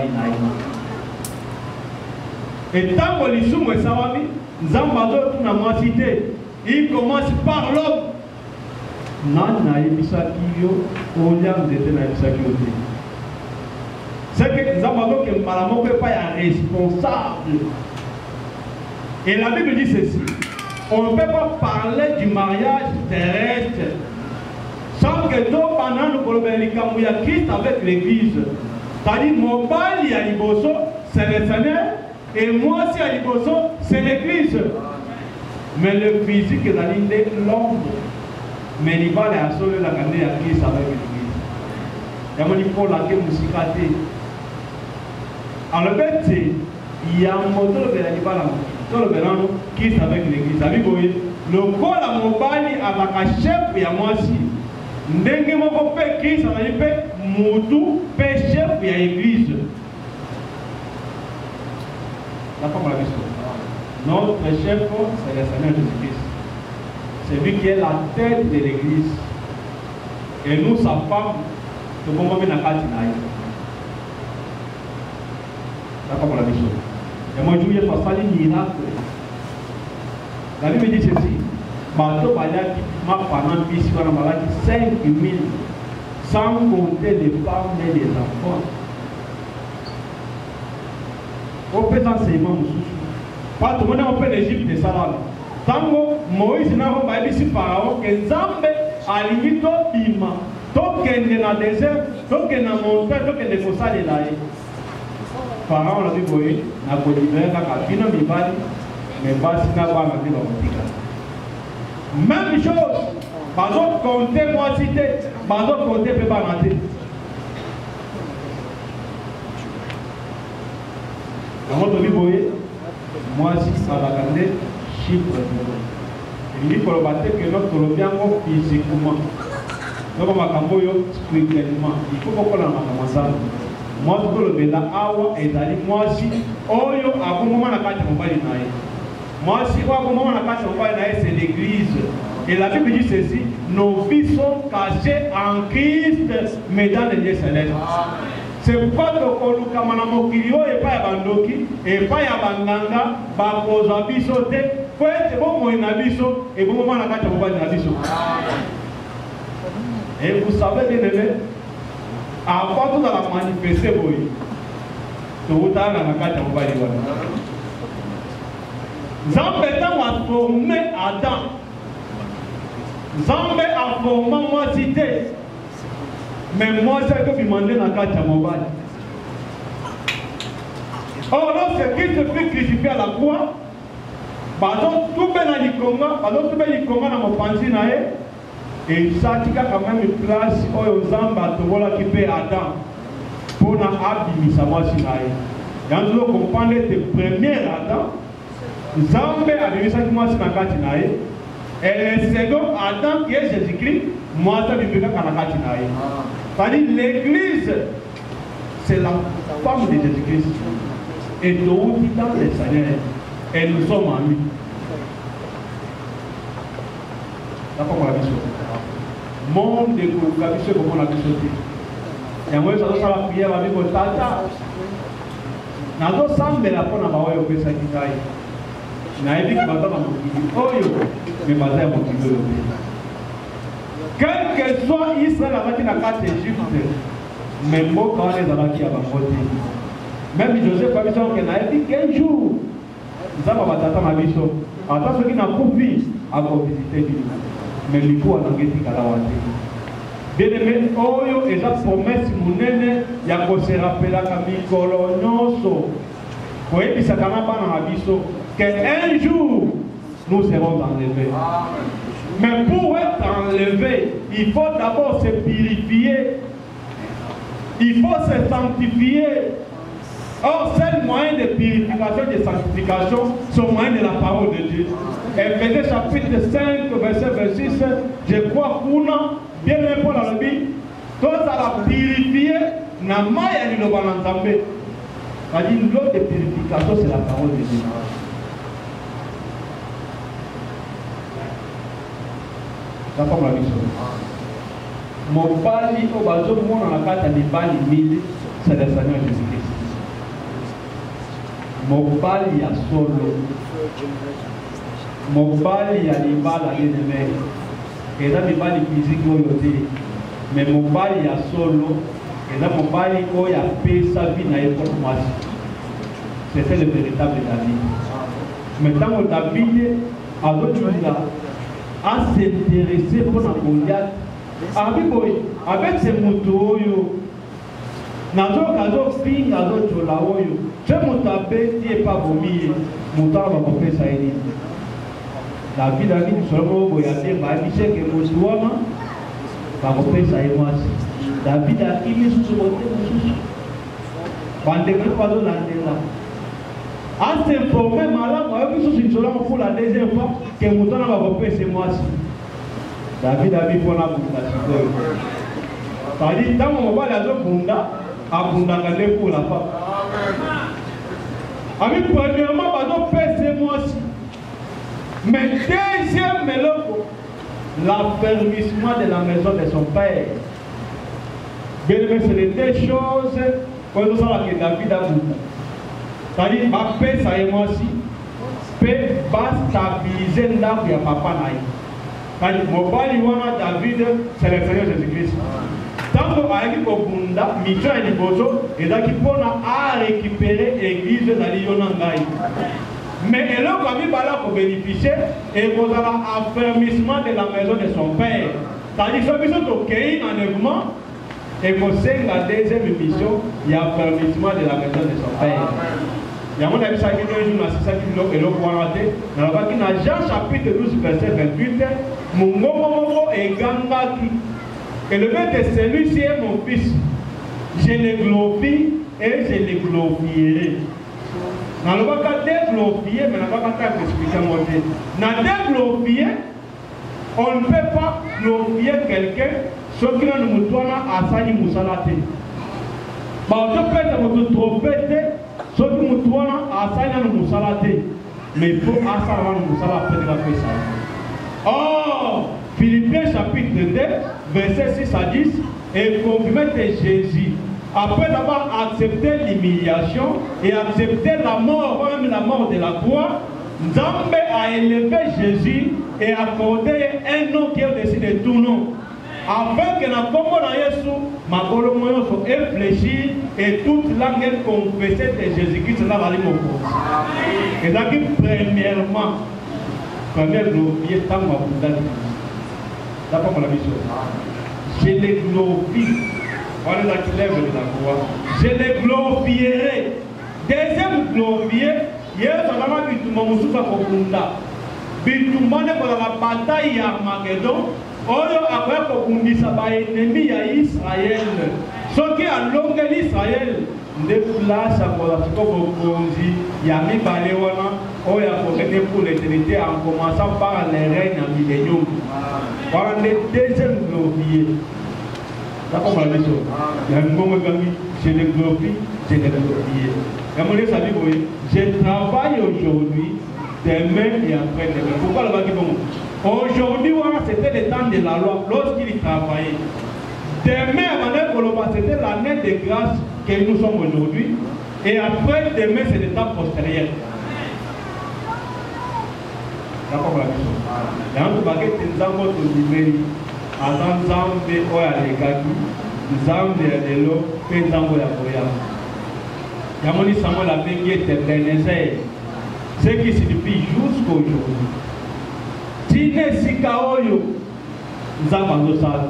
et tant que les sous, nous savons, Zambado, tout n'a moi cité. Il commence par l'homme. Non, n'a pas qui yo, on y a des gens qui c'est que nous avons que Malamon ne peut pas être responsable. Et la Bible dit ceci. On ne peut pas parler du mariage terrestre sans que nous pendant nous Christ avec l'église. C'est-à-dire mon bal à Liboso, c'est le Seigneur, et moi aussi à Liboso, c'est l'église. Mais le physique est dans l'idée l'ombre. Mais il va aller à sauver la candidate à Christ avec l'église. Il y a mon il faut la guerre musicale. Alors, il y a un moteur de la Libala, sur le Bélan, qui est avec l'église. Le col à mon bali avec un chef et à moi aussi. N'engue mon père Christ en a fait Moutou, père chef et à l'église. D'accord, la question. Notre chef, c'est le Seigneur Jésus-Christ. C'est lui qui est la tête de l'église. Et nous, sa femme, nous pouvons mettre la carte. D'accord, la mission. Et moi, je vais faire ça, les miracles. La Bible dit ceci. Bateau, ma pendant ici, on a cinq mille, sans compter les femmes et les enfants. On peut enseignement, pas tout le monde on peut l'Égypte de Salam. Tant que Moïse n'a pas dit Pharaon que Zambé a limité au bima. Tant qu'il est dans le désert, tant qu'il est dans la montagne, tant qu'il est dans le là. Pharaon l'a dit, oui, n'a pas dit, mais n'a pas dit, mais pas si n'a pas dit, même chose, par exemple, compter moi cité, par exemple, compter peut pas rater. Dans votre vie, vous voyez, moi si ça va garder, chiffre. Il dit pour le battre que notre Colombien physiquement, donc on va camboyo spirituellement, il faut qu'on la commence ça. Moi, tout le monde awa et d'aller moi si oyo à bon moment la carte mon bali naï. Moi si à bon moment la carte mon bali naï c'est l'église. Et la Bible dit ceci, nos vies sont cachées en Christ, mais dans les lieux célestes. C'est pourquoi le Kamana Mokirio et pas Bandoki et pas Yabanganga, Bakoza Bisote, faut être bon pour une abisso et bon moment la carte mon bali nabisso. Et vous savez bien aimé. Avant tout dans la manifester, oui. Tout le temps, on a quatre ans. Zambé a formé Adam. Zambé a formé moi cité. Mais moi, c'est que je demandais dans quatre ans. Or, lorsque Christ fut crucifié à la croix, pardon, tout le monde a dit comment, pardon, tout le monde a dit comment dans mon pensée. Et ça, il y a quand même une place où les gens qui paient Adam pour nous abîmer sa mort. Et on doit comprendre que le premier Adam, Zambé a abîmé sa mort. Et le second Adam qui est Jésus-Christ, moi, ça vient de la c'est-à-dire l'église, c'est la femme de Jésus-Christ. Et tout dans le Seigneur. Et nous sommes en lui. D'accord, la mission. Monde de Koukabiso, comment la mission dit. Et moi, je vais faire la prière avec mon tata. Nazo sambe la pona bawa yo pesa kitai. Na hivi kwa baba mkili. Oyo, me bazaya mkili yo. Quel que soit Israël avec la carte d'Égypte, même moi quand les Alaki à Bangote. Même Joseph a dit qu'il a dit quinze jours. Nous avons battu ma mission. Attends, ceux qui n'ont pas vu, à visiter. Mais il faut en enquêter à la Wati. Bien aimé, Oyo et la promesse monnaie, il y a qu'on se rappelle à Camille Colonioso. Vous voyez, puis ça n'a pas dans la mission. Qu'un jour, nous serons enlevés. Mais pour être enlevé, il faut d'abord se purifier. Il faut se sanctifier. Or, c'est le moyen de purification et de sanctification, c'est le moyen de la parole de Dieu. Éphésiens chapitre cinq, verset vingt-six, je crois qu'on a bien aimé pour la Bible, tout ça la purifier, n'a pas eu le balançambe. C'est-à-dire, l'autre de purification, c'est la parole de Dieu. Ça comme la mission. Mon bali, au bateau, moi, dans la carte des bali mille, c'est le Seigneur Jésus-Christ. Mobali ya solo mobali ya libala l'ennemi et là mobali physique oyo te mais mobali ya solo et là mobali oyo a fait sa vie na époque mwasi. C'était le véritable David. Maintenant David a d'autres à s'intéresser pour la Goliath avec ces motos oyo nazo kazo finga nazo chola oyo je motabe tie pas vomi motaba ko pesa ini David ali solo boya te ba bise ke mosuama ba ko pesa imasi David akimi susu bote susu bande ko pa do landela a se informer malamu ayo susu chola ko la deuxième fois ke motana ba ko pesa imasi David abi pona bunda sikoyo tali tango mobali azo bunda abundanga le pour la femme. Ami premièrement, bazo pèse moi aussi. Mais deuxième méloko, l'affermissement de la maison de son père. Bien aimé, c'est les deux choses quand nous avons que David a bunda. C'est-à-dire, ma paix, ça et moi aussi, paix va stabiliser l'arbre de papa naï. C'est-à-dire, mon bali wana David, c'est le Seigneur Jésus-Christ. Tant que aïki kobunda mission et liboso et là qui pona à récupérer l'église de l'Ionangaï. Mais elle a comme bala pour bénéficier et pour l'affermissement de la maison de son père. C'est-à-dire que ce sont ok enlèvement et pour la deuxième mission, il y a l'affermissement de la maison de son père. Il y a mon avis ça qui est un jour dans six cent et l'eau pour rater. Dans la vague dans Jean chapitre douze verset vingt-huit, mon gomo et gangaki. Et le but de celui-ci est mon fils. Je le glorifie et je le glorifierai. Dans le cas de glorifier, mais dans le cas d'expliquer mon Dieu. Dans le glorifier, on ne peut pas glorifier quelqu'un ce qui n'a nous tourna à Sani Moussalate. On peut faire notre trophée, ce qui nous tourna à Sani Moussalate. Mais il faut à Sani Moussalate de la paix. Oh! Philippiens chapitre deux, verset six à dix, et confirmer que Jésus, après avoir accepté l'humiliation et accepté la mort, même la mort de la croix, Nzambe a élevé Jésus et accordé un nom qui est au-dessus de tout nom. Afin que la combo de Jésus, ma colomoyo soit infléchie et toute langue confessée de Jésus-Christ là va mon corps. Et là, premièrement, première glorifier tant ma bouddha. D'abord pour la mission. Je les glorifie. On est là qui lève de la croix. Je les glorifierai. Deuxième glorifier, hier, ça va être tout le monde sous sa profondeur. Bitumane pour la bataille à Armageddon. Oyo après pour kundisa ba ennemi ya Israël. Ce qui a longué l'Israël. De place à la Kobokonzi, Yami Balewana, Oya Kokete pour l'éternité en commençant par les règnes en millénium. Voilà les deuxièmes glorifiés. D'accord, la mission. Il y a un moment où je les glorifie, je les glorifie. Je travaille aujourd'hui, demain et après-demain. Pourquoi le bâti bon? Aujourd'hui, c'était le temps de la loi, lorsqu'il travaillait. Demain, c'était l'année de grâce que nous sommes aujourd'hui. Et après, demain, c'est le temps postérieur. D'accord, la mission. Il y a un paquet de temps pour nous. aza nzambe oyo alekaki nzambe ya lelo mpe nzambe ya koyamba yamoni Samuel abengi Ebenezer ce qui signifie jusqu'aujourd'hui tina esika oyo nzambe azosala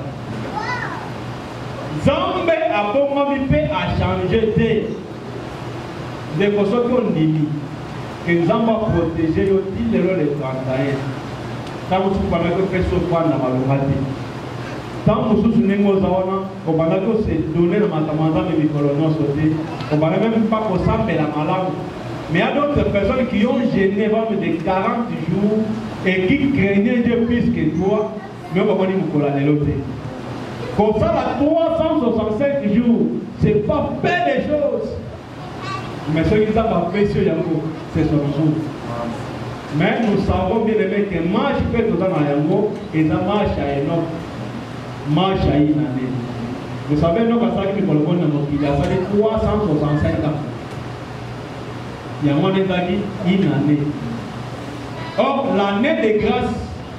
nzambe abongami mpe achange te ndeko soki ondimi ke nzambe aprotege yo ti lelo le trente et un ntango mosusu bandaki opesi okwana malonga te ntango mosusu ndenge oza wana obandaki ose done na makambo ya nzambe mikolo nyonso te obandaki meme mpa kosambela malamu. Mais il y a d'autres personnes qui ont gêné de quarante jours et qui craignaient Dieu plus que toi, mais on va dire que la néloté. Comme ça, la trois cent soixante-cinq jours, ce n'est pas peu de choses. Mais ce qui ont fait, c'est son jour. Mais nous savons bien aimé que marche peut être dans Yango et ça marche à Enoch. Marche à une année. Vous savez, nous avons fait il y a trois cent soixante-cinq ans. Il y a moins une année. Or, l'année de grâce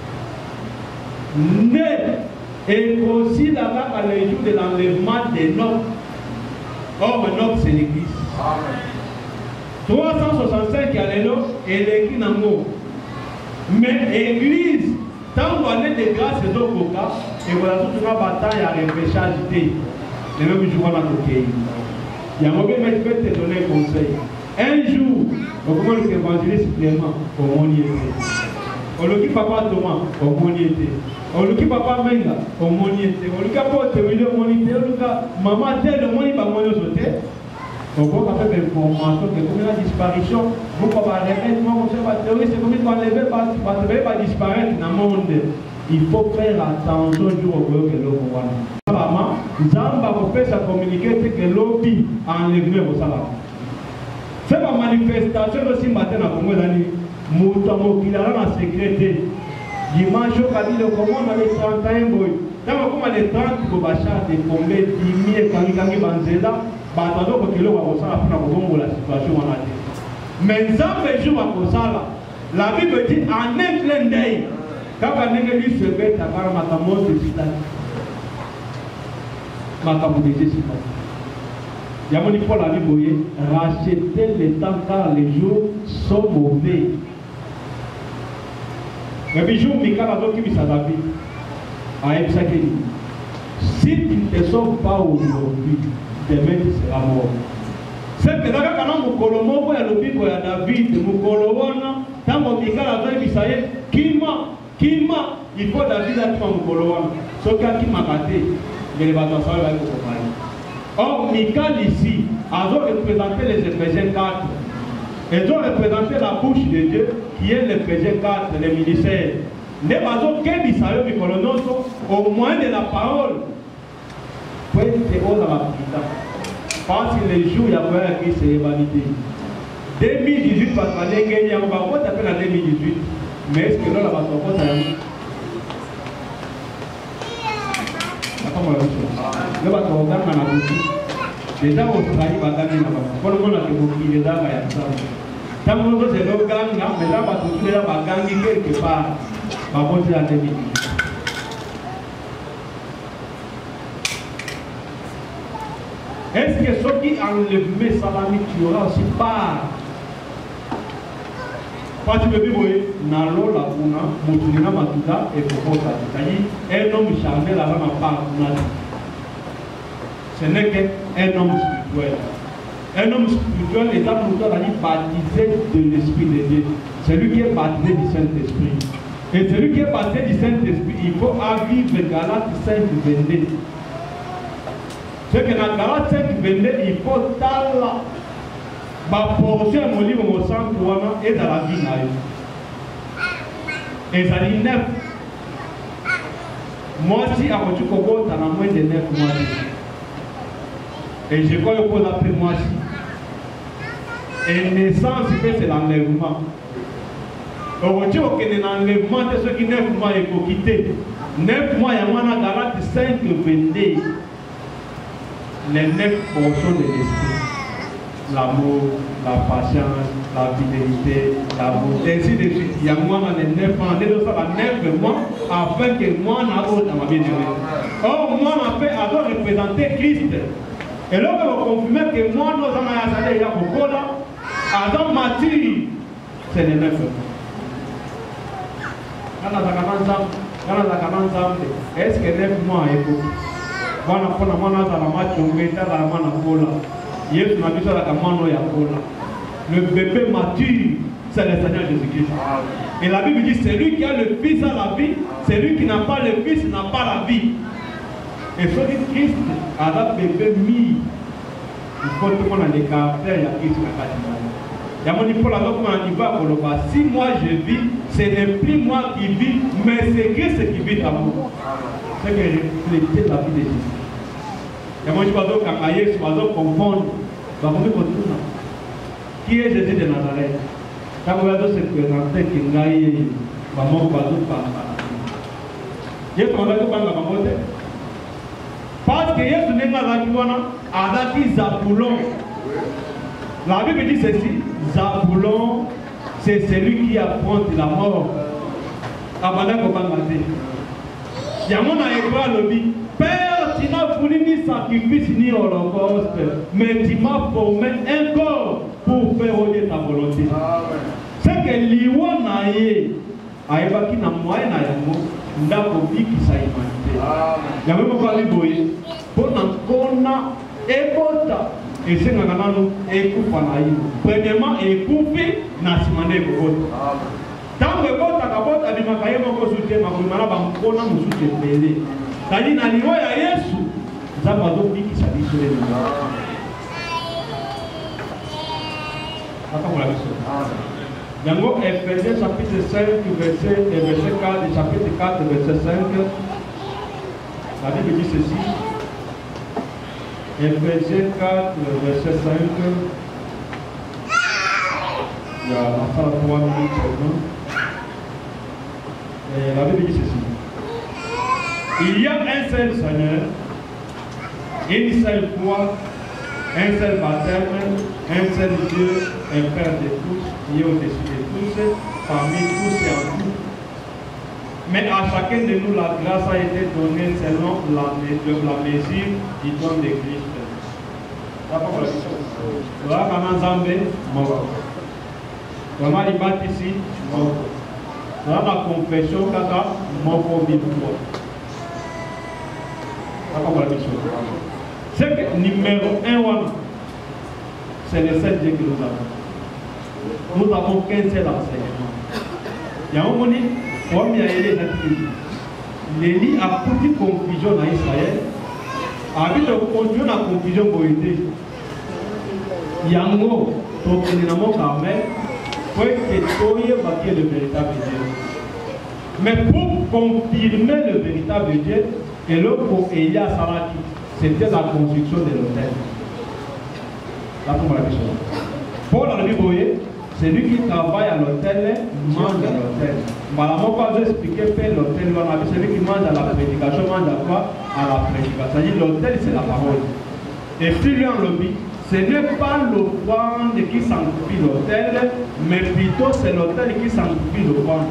naît et aussi là-bas à le jour de l'enlèvement de Noc. Or, Noc, c'est l'église. trois cent soixante-cinq alléluia et l'église n'amour. Mais l'église, tant qu'on est de grâce, c'est au cas, et voilà toute une bataille à repêchage. Le même jour, on a toqué. Il y a un moment où je vais te donner un conseil. Un jour, au moment où l'évangéliste Clément, au monde y était. Au loki papa Thomas, au monde y était. Au loki papa Menga, au monde y était. Au loki papa Théoïle, au monde y était. Au loki maman Tel, au monde y était. Au loki papa fait information que comme la disparition, vous pouvez arrêter, moi, je vais théorie, c'est comme il va lever, va disparaître dans le monde. Il faut faire attention au jour où que l'eau va. Maman, Zamba vous fait sa communiquer que l'eau vit enlevé au salaire. C'est ma manifestation aussi matin à Congo d'année. Moutamo qui a la sécurité. Dimanche au Kabyle, comment on a les trente et un boy. Dans le moment les trente, pour Bachar, des combés, dix mille, Kangikangi Banzela, Batado, pour que l'eau va au salaire, pour la situation en a dit. Mais ça fait jour à Kosala. La Bible dit en un clin d'œil. Quand on a lu ce bête, à part ma camon de Sita. Ma camon de Sita. Il y a mon Paul a dit, rachetez le temps car les jours sont mauvais. Mais les jours, Mika a dit qu'il s'est dit, si tu ne te sauves pas aujourd'hui, demain tu seras mort. C'est que quand on Kolomo, il y a le bico à David, Mukolowana, tant que Mika a dit, Kima, Kima, il faut David à Kima Mukolowana. Sauf qu'à Kima Kate, il y a des bâtons à la Or, Michal ici, a représenté les Éphésiens quatre. Ils ont représenté la bouche de Dieu, qui est l'Éphésiens quatre, les ministères. Les bazos qui disent au moins de la parole. Parce que les jours, il y a pas qui c'est vanité. deux mille dix-huit, parce qu'on a gagné, on va pas taper en deux mille dix-huit. Mais est-ce que là, la bataille, on va le bateau au Ghana na Bouti. Déjà au travail, on va gagner là-bas. Pour le moment, on a beaucoup de gens à Yassa. Tant que nous sommes au Ghana, mais là, on va gagner quelque part. On va monter à deux mille. Est-ce que ceux qui enlèvent Salami, tu auras aussi part? Parce que vous voyez, Nalo la Puna, Moutulina Matuka et Poposa. C'est-à-dire, un homme charnel avant ma part. Ce n'est qu'un homme spirituel. Un homme spirituel est baptisé de l'Esprit de Dieu. Celui qui est baptisé du Saint-Esprit. Et celui qui est baptisé du Saint-Esprit, il faut vivre Galates cinq vingt-deux. Ce que dans Galates cinq vingt-deux, il faut t'alla. Ma portion mon livre au centre est dans la vie. Et ça dit neuf. Moi aussi, à mon Dieu, dans la moins de neuf mois. Et je crois que pour après moi aussi. Et naissance, c'est l'enlèvement. Aujourd'hui, on a l'enlèvement de ceux qui neuf mois il faut quitter. neuf mois, il y a un Galates cinq vingt-deux. Les neuf portions de l'esprit. L'amour, la patience, la fidélité, la beauté, ainsi de suite. Il y a moi dans les neuf ans, les deux ça neuf mois, afin que moi n'a pas dans ma vie. Or, moi n'a fait à représenter Christ. Et là, on va confirmer que moi, nous avons allé à Bokola, Adam Mathilde, c'est les neuf mois. Est-ce que neuf mois est beaucoup? Wana pona mwana za la macho ngeta la mana kola. Yesu na biso la kamano ya kola. Le bébé mature, c'est le Seigneur Jésus-Christ. Et la Bible dit celui qui a le fils a la vie, celui qui n'a pas le fils n'a pas la vie. Et celui qui Christ a la bébé mis. Il faut tout le monde a les caractères, il y a Christ qui a dit. Il y a mon épaule alors qu'on a dit va pour le bas. Si moi je vis, ce n'est plus moi qui vis, mais c'est Christ qui vit à moi. C'est que refléter la vie de Jésus. Il y a mon épaule quand Yesu va comprendre, va comprendre tout. Qui est Jésus de Nazareth? Quand on va se présenter, qu'il n'a pas de pas. Jésus va dire que parce que Jésus n'est pas là, il a Zaboulon. La Bible dit ceci, Zaboulon, c'est celui qui affronte la mort. Abada Kobangaté. Il y a mon hébreu le dit, Père, tu n'as voulu ni sacrifice ni holocauste, mais tu m'as formé un corps pour faire odier ta volonté. C'est que l'Iwa naïe, aïbaki na moyen na yango, ndako biki sa humanité. Il y a même pas liboye, pour n'enkona ebota. Et c'est un canal écoupé. Premièrement, écoupé, n'a pas simandé beaucoup. Tant que votre cabot a dit ma caille, mon consulté, ma commune, ma commune, mon soutien belé. C'est-à-dire, n'a ni à Yesu, ça va donc dire qu'il s'habille sur les mains. Attends, on l'a vu. Yango, Ephésiens chapitre cinq, verset, verset quatre, chapitre quatre, verset cinq. La Bible dit ceci. Ephésiens quatre, verset cinq. Il y a encore trois minutes seulement. Et la Bible dit ceci. Il y a un seul Seigneur, une seule foi, un seul baptême, un seul Dieu, un Père de tous, qui est au-dessus de tous, parmi tous et en tout. Mais à chacun de nous, la grâce a été donnée selon la, la mesure du don de Christ. La parole est chose. Voilà comment Zambé, mort. Voilà les bâtis ici, mort. Voilà la confession, kaka, mort pour vivre. La parole est chose. C'est que numéro un, c'est le seul Dieu que nous avons. Nous n'avons qu'un seul enseignement. Il y a un moment, comme il y a eu les activités, l'Élie a foutu confusion dans Israël. Avec le conduit la confusion pour aider. Yango, ton élément Carmel, faut que tu aies le véritable Dieu. Mais pour confirmer le véritable Dieu, et là pour Elia Saraki, c'était la construction de l'autel. Là pour la question. Paul a dit, c'est lui qui travaille à l'hôtel, mange à l'hôtel. Malamon pas expliquer faire l'hôtel, c'est lui qui mange à la prédication, mange à quoi? À la prédication. C'est-à-dire l'hôtel, c'est la parole. Et puis lui en lobby, ce n'est pas l'offrande qui sanctifie l'hôtel, mais plutôt c'est l'hôtel qui sanctifie l'offrande.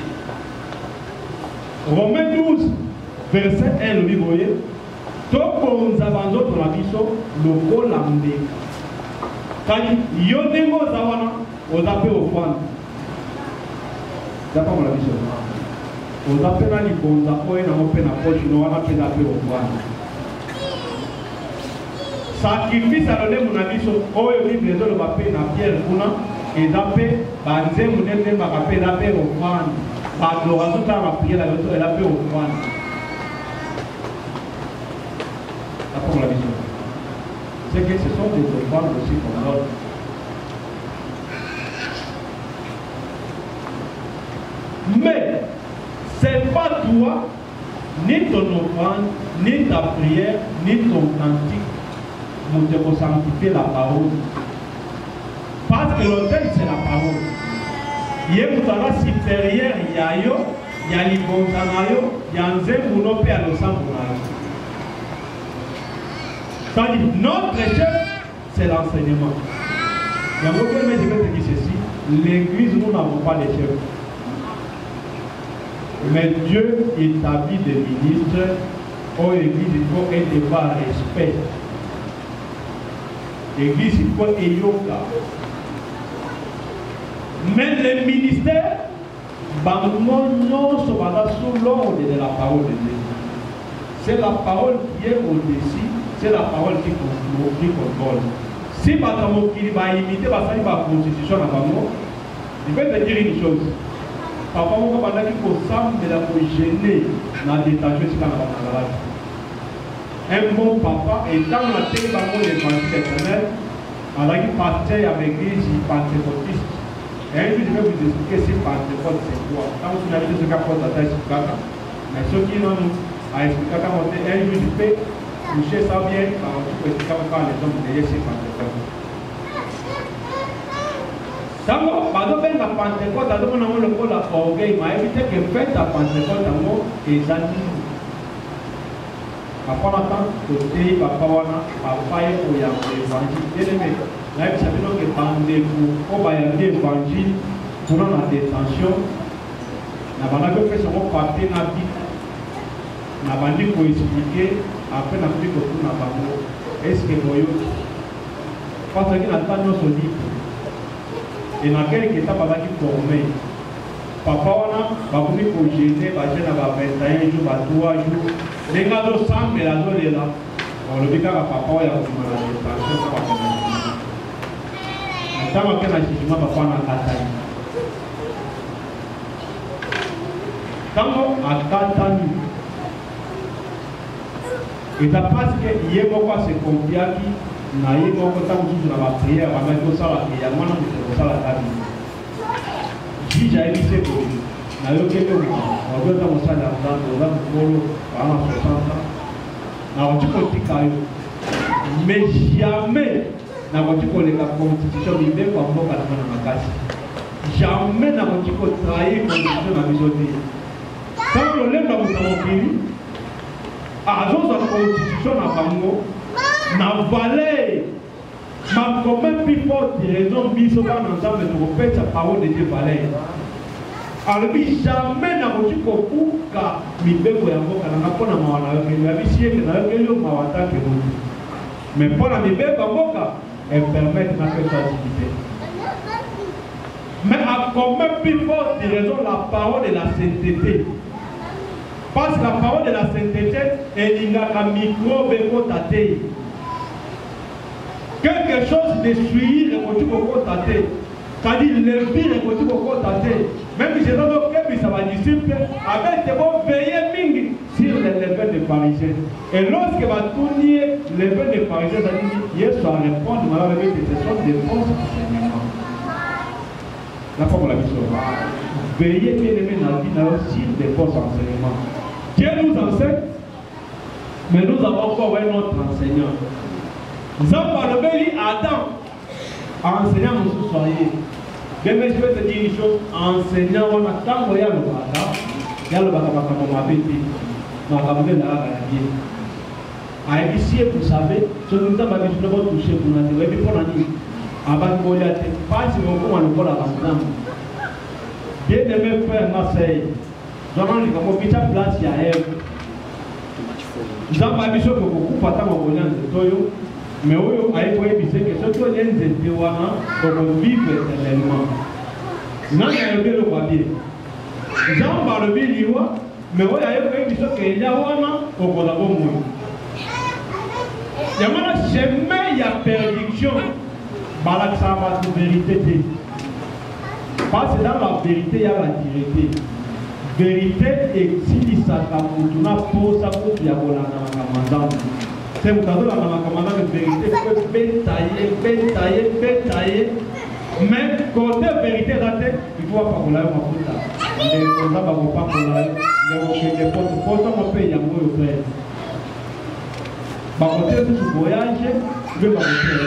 Romains douze, verset un, le vous voyez, tout pour nous avancer pour la mission, le rôle lambé. C'est-à-dire, yonengo zawana, on appelle offrande. D'accord, mon ami. On appelle à l'ibon, on appelle à l'open approche, on appelle à l'offrande. Sacrifice à l'honneur, mon ami, oh, il y a des gens qui appellent à Pierre, et d'appel, banzé, mon ami, ma rappel, appel offrande. Par le résultat, on a prié la leçon, elle appelle offrande. D'accord, mon ami. C'est que ce sont des offrandes aussi qu'on donne. Mais ce n'est pas toi, ni ton offrande, ni ta prière, ni ton cantique, pour te sanctifier la parole. Parce que l'autel, c'est la parole. Il y a un supérieur, il y a yo, il y a l'ibonzanayo, il y a un zémouno, à l'ensemble. C'est-à-dire, notre chef, c'est l'enseignement. Il y a beaucoup de gens qui disent ceci. l'église, nous n'avons pas de chef. Mais Dieu établit des ministres. Aux églises, il faut un débat respect. L'église, il faut un yoga. Mais les ministères, nous sommes sous l'ordre de la parole de Dieu. C'est la parole qui est au-dessus, c'est la parole qui contrôle. Si Batamo qui va imiter la constitution, je vais te dire une chose. Papa, on va dire qu'il faut gêner la détention si on a un bon papa et dans la tête de l'évangile éternel, on a dit pasteur avec l'église pentecôtiste. Et un jour, je vais vous expliquer si Pentecôte c'est quoi. Quand vous avez dit ce qu'a fait la tête sur Kaka, mais ceux qui n'ont pas expliqué comment on un jour, je peux toucher ça bien, quand tu peux expliquer comment les hommes derrière ces Pentecôte. Tango, bado ben la Pentecôte, ado mona mo le ko la orgueil, ma éviter que fait la Pentecôte tango et zandi. Papa natan côté papa wana, papa ye ko ya évangile. Bien-aimé, là il s'agit donc de rendez-vous au ba ya évangile pour la détention. Na bana ko fait son papier na bi. Na bandi ko expliquer après na plus ko na bango. Est-ce que boyo parce que na tanyo so libre. Et dans quelques étapes, on va former. Papa, on a voulu cogiter, on va vingt et un jours, trois jours. Les gars de sang, mais la zone est là. On le dit à papa, il y a une détention. Maintenant, on a un jugement, papa, on a Katani. Tant qu'on a Katani, et ça passe qu'il y a beaucoup de confiance. Na ye ko ko tamu na ba prière ba ma ko sala ke ya mwana ko sala tabi jija ebise ko na yo ke ko o do tamu sala da do da ko lo ba ma soixante na o tiko tikayo mais jamais na ko tiko le ka constitution bi be ko mboka na na makasi jamais na ko tiko trahir constitution na bisote quand le lenda mo tamu kiri a zo sa constitution na bango na valeur ma comment plus forte raison mise au ensemble de répéter la parole de Dieu valeur alors jamais na ko kuka mibeko ya mboka na pona mawana yo ke ya bisie ke na yo yo mawata ke mo mais pona mibeko mboka elle permet na que ça activité mais à comment plus forte raison la parole de la sainteté parce que la parole de la sainteté elle ingaka micro beko tate quelque chose de suivi le côté beaucoup tâté, c'est-à-dire le pire le côté beaucoup tâté. Même si je n'ai pas que ça va disciple, avec des bons veiller mingi sur les levées des pharisiens. Et lorsque va tourner les levées des pharisiens, ça dit hier soir répondre malgré que ce sont des bons enseignements. La forme la mission. Veillez bien aimé dans la vie sur des bons enseignements. Dieu nous enseigne, mais nous avons encore un autre enseignant. Zamba le béli Adam, enseignant nous soyez. Mais je vais te dire une chose, enseignant on a tant de yalo bata, yalo bata bata comme appétit, ma camarade là la vie. À ici vous savez, ce nous avons dit nous avons touché pour nous dire, et puis pour nous dire, avant de mourir, pas si on commence le vol à l'ensemble. Bien aimé frère Marseille, nous avons dit comment vite place il y a elle. Nous avons dit que beaucoup pas tant au Bolland de Toyo. Mais oui, il faut éviter que ce soit les étéouana pour vivre éternellement. Non, il y a le papier. Jean par le biliwa, mais oui, il faut éviter que y a wana pour qu'on a bon mot. Il y a un chemin, il y a perdition. Balak ça va de vérité. Parce que dans la vérité, il y a la vérité. Vérité existe ça comme on a posé ça pour qu'il y a un mandat. C'est vous avez la commandant de vérité, vous pouvez bétailler, bétailler, bétailler. Mais côté vérité, là, il faut pas qu'on l'aille en foot. Les gens ne vont pas qu'on l'aille. Les potes, potes, on peut y avoir au frère. Par côté de ce voyage, je vais m'arrêter.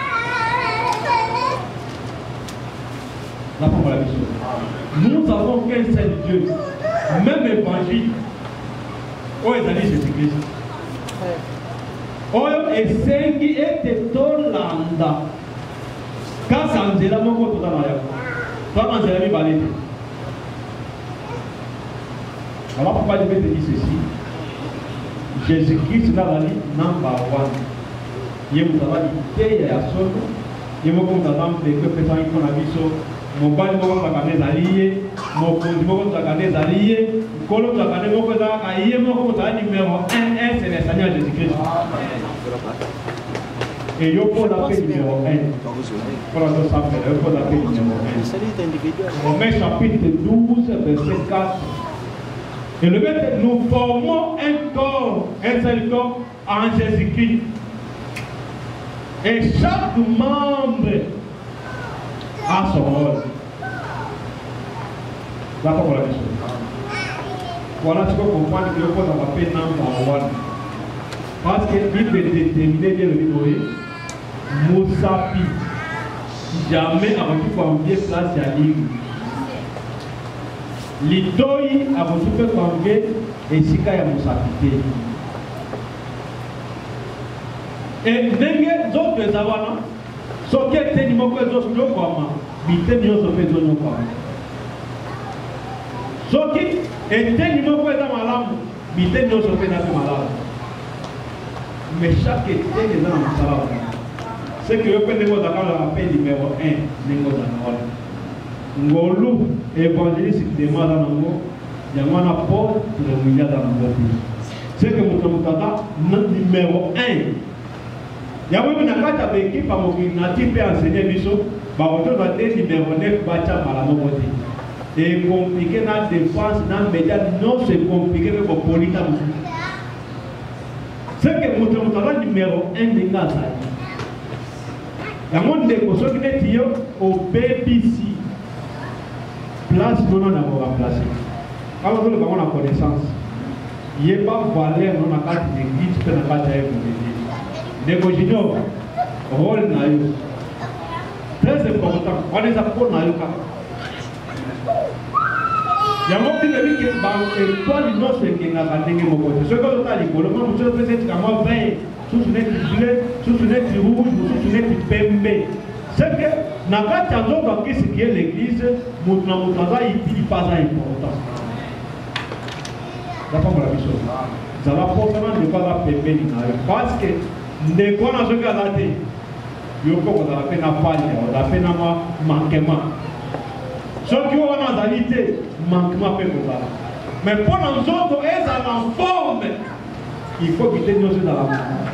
La parole la mission. Nous avons qu'un seul Dieu. Même évangile. Oh, ils allaient Jésus-Christ. Oyo esengi ete tolanda kaka nzela moko toza na yango Toi, dans Jérémie, va l'aider. Alors pourquoi je vais te dire ceci? Jésus-Christ là dans le number one. Il y a une idée à son. Il y a une idée que peut-être il faut la vision. Mon bal est mort à les alliés. Mon compte est mort à les alliés. Colon de la canne mort à alliés. Mon compte à numéro un, c'est le Seigneur Jésus-Christ. Et il faut la paix numéro un. Pour la deuxième fois, il faut la paix numéro un. Romains chapitre douze, verset quatre. Et le fait nous formons un corps, un seul corps en Jésus-Christ. Et chaque membre a son rôle. D'accord pour la question. Voilà, tu peux comprendre que le corps n'a pas fait number one. Parce qu'il peut déterminer bien le niveau. Moussapi. Jamais avant tout combien place il y a ligne. L'idoi a beaucoup de congrès et si il y a Moussapi. Et les autres avants, ce qui est tenu au cœur de nos parents, ils étaient mis au cœur de nos parents. Ce qui est tenu au cœur de ma lame, ils étaient mis au cœur de ma lame. Mais chaque été est dans le salon. Ce que je peux dire dans la paix numéro un, n'est pas dans le Ngolu évangéliste qui demande dans le mot, il y a un apport pour le milliard dans le pays. C'est que mon tata numéro un. Il y a même une carte avec qui par mon natif peut enseigner biso, bah on doit être numéro neuf bacha par la moitié. Et compliqué dans la défense, dans les médias, non c'est compliqué mais pour politique. C'est que mon tata numéro un n'est pas ça. Il y a mon décoration qui est au B B C. Place non on a remplacé. Alors nous avons la connaissance. Il n'y a pas valeur dans la carte d'église que la carte est des juniors. Rôle naïf. Très important. On les apprend naïf. Il y a mon petit ami qui est dans toi du nord c'est qui n'a pas d'engagé mon côté. Ce que l'on a dit, le monde vous peut être comme moi vingt, sous une équipe bleue, sous une équipe rouge, sous une équipe pembe. C'est que dans la carte qui est l'église, mon travail n'est pas important. D'accord pour la mission. Ça va forcément ne pas la pembe parce que ne quoi dans ce cas-là, il faut qu'on a fait un faille, on a fait un manquement. Ceux qui ont en réalité manquement fait comme ça. Mais pour nous autres, ils sont en forme. Il faut quitter nous dans la main.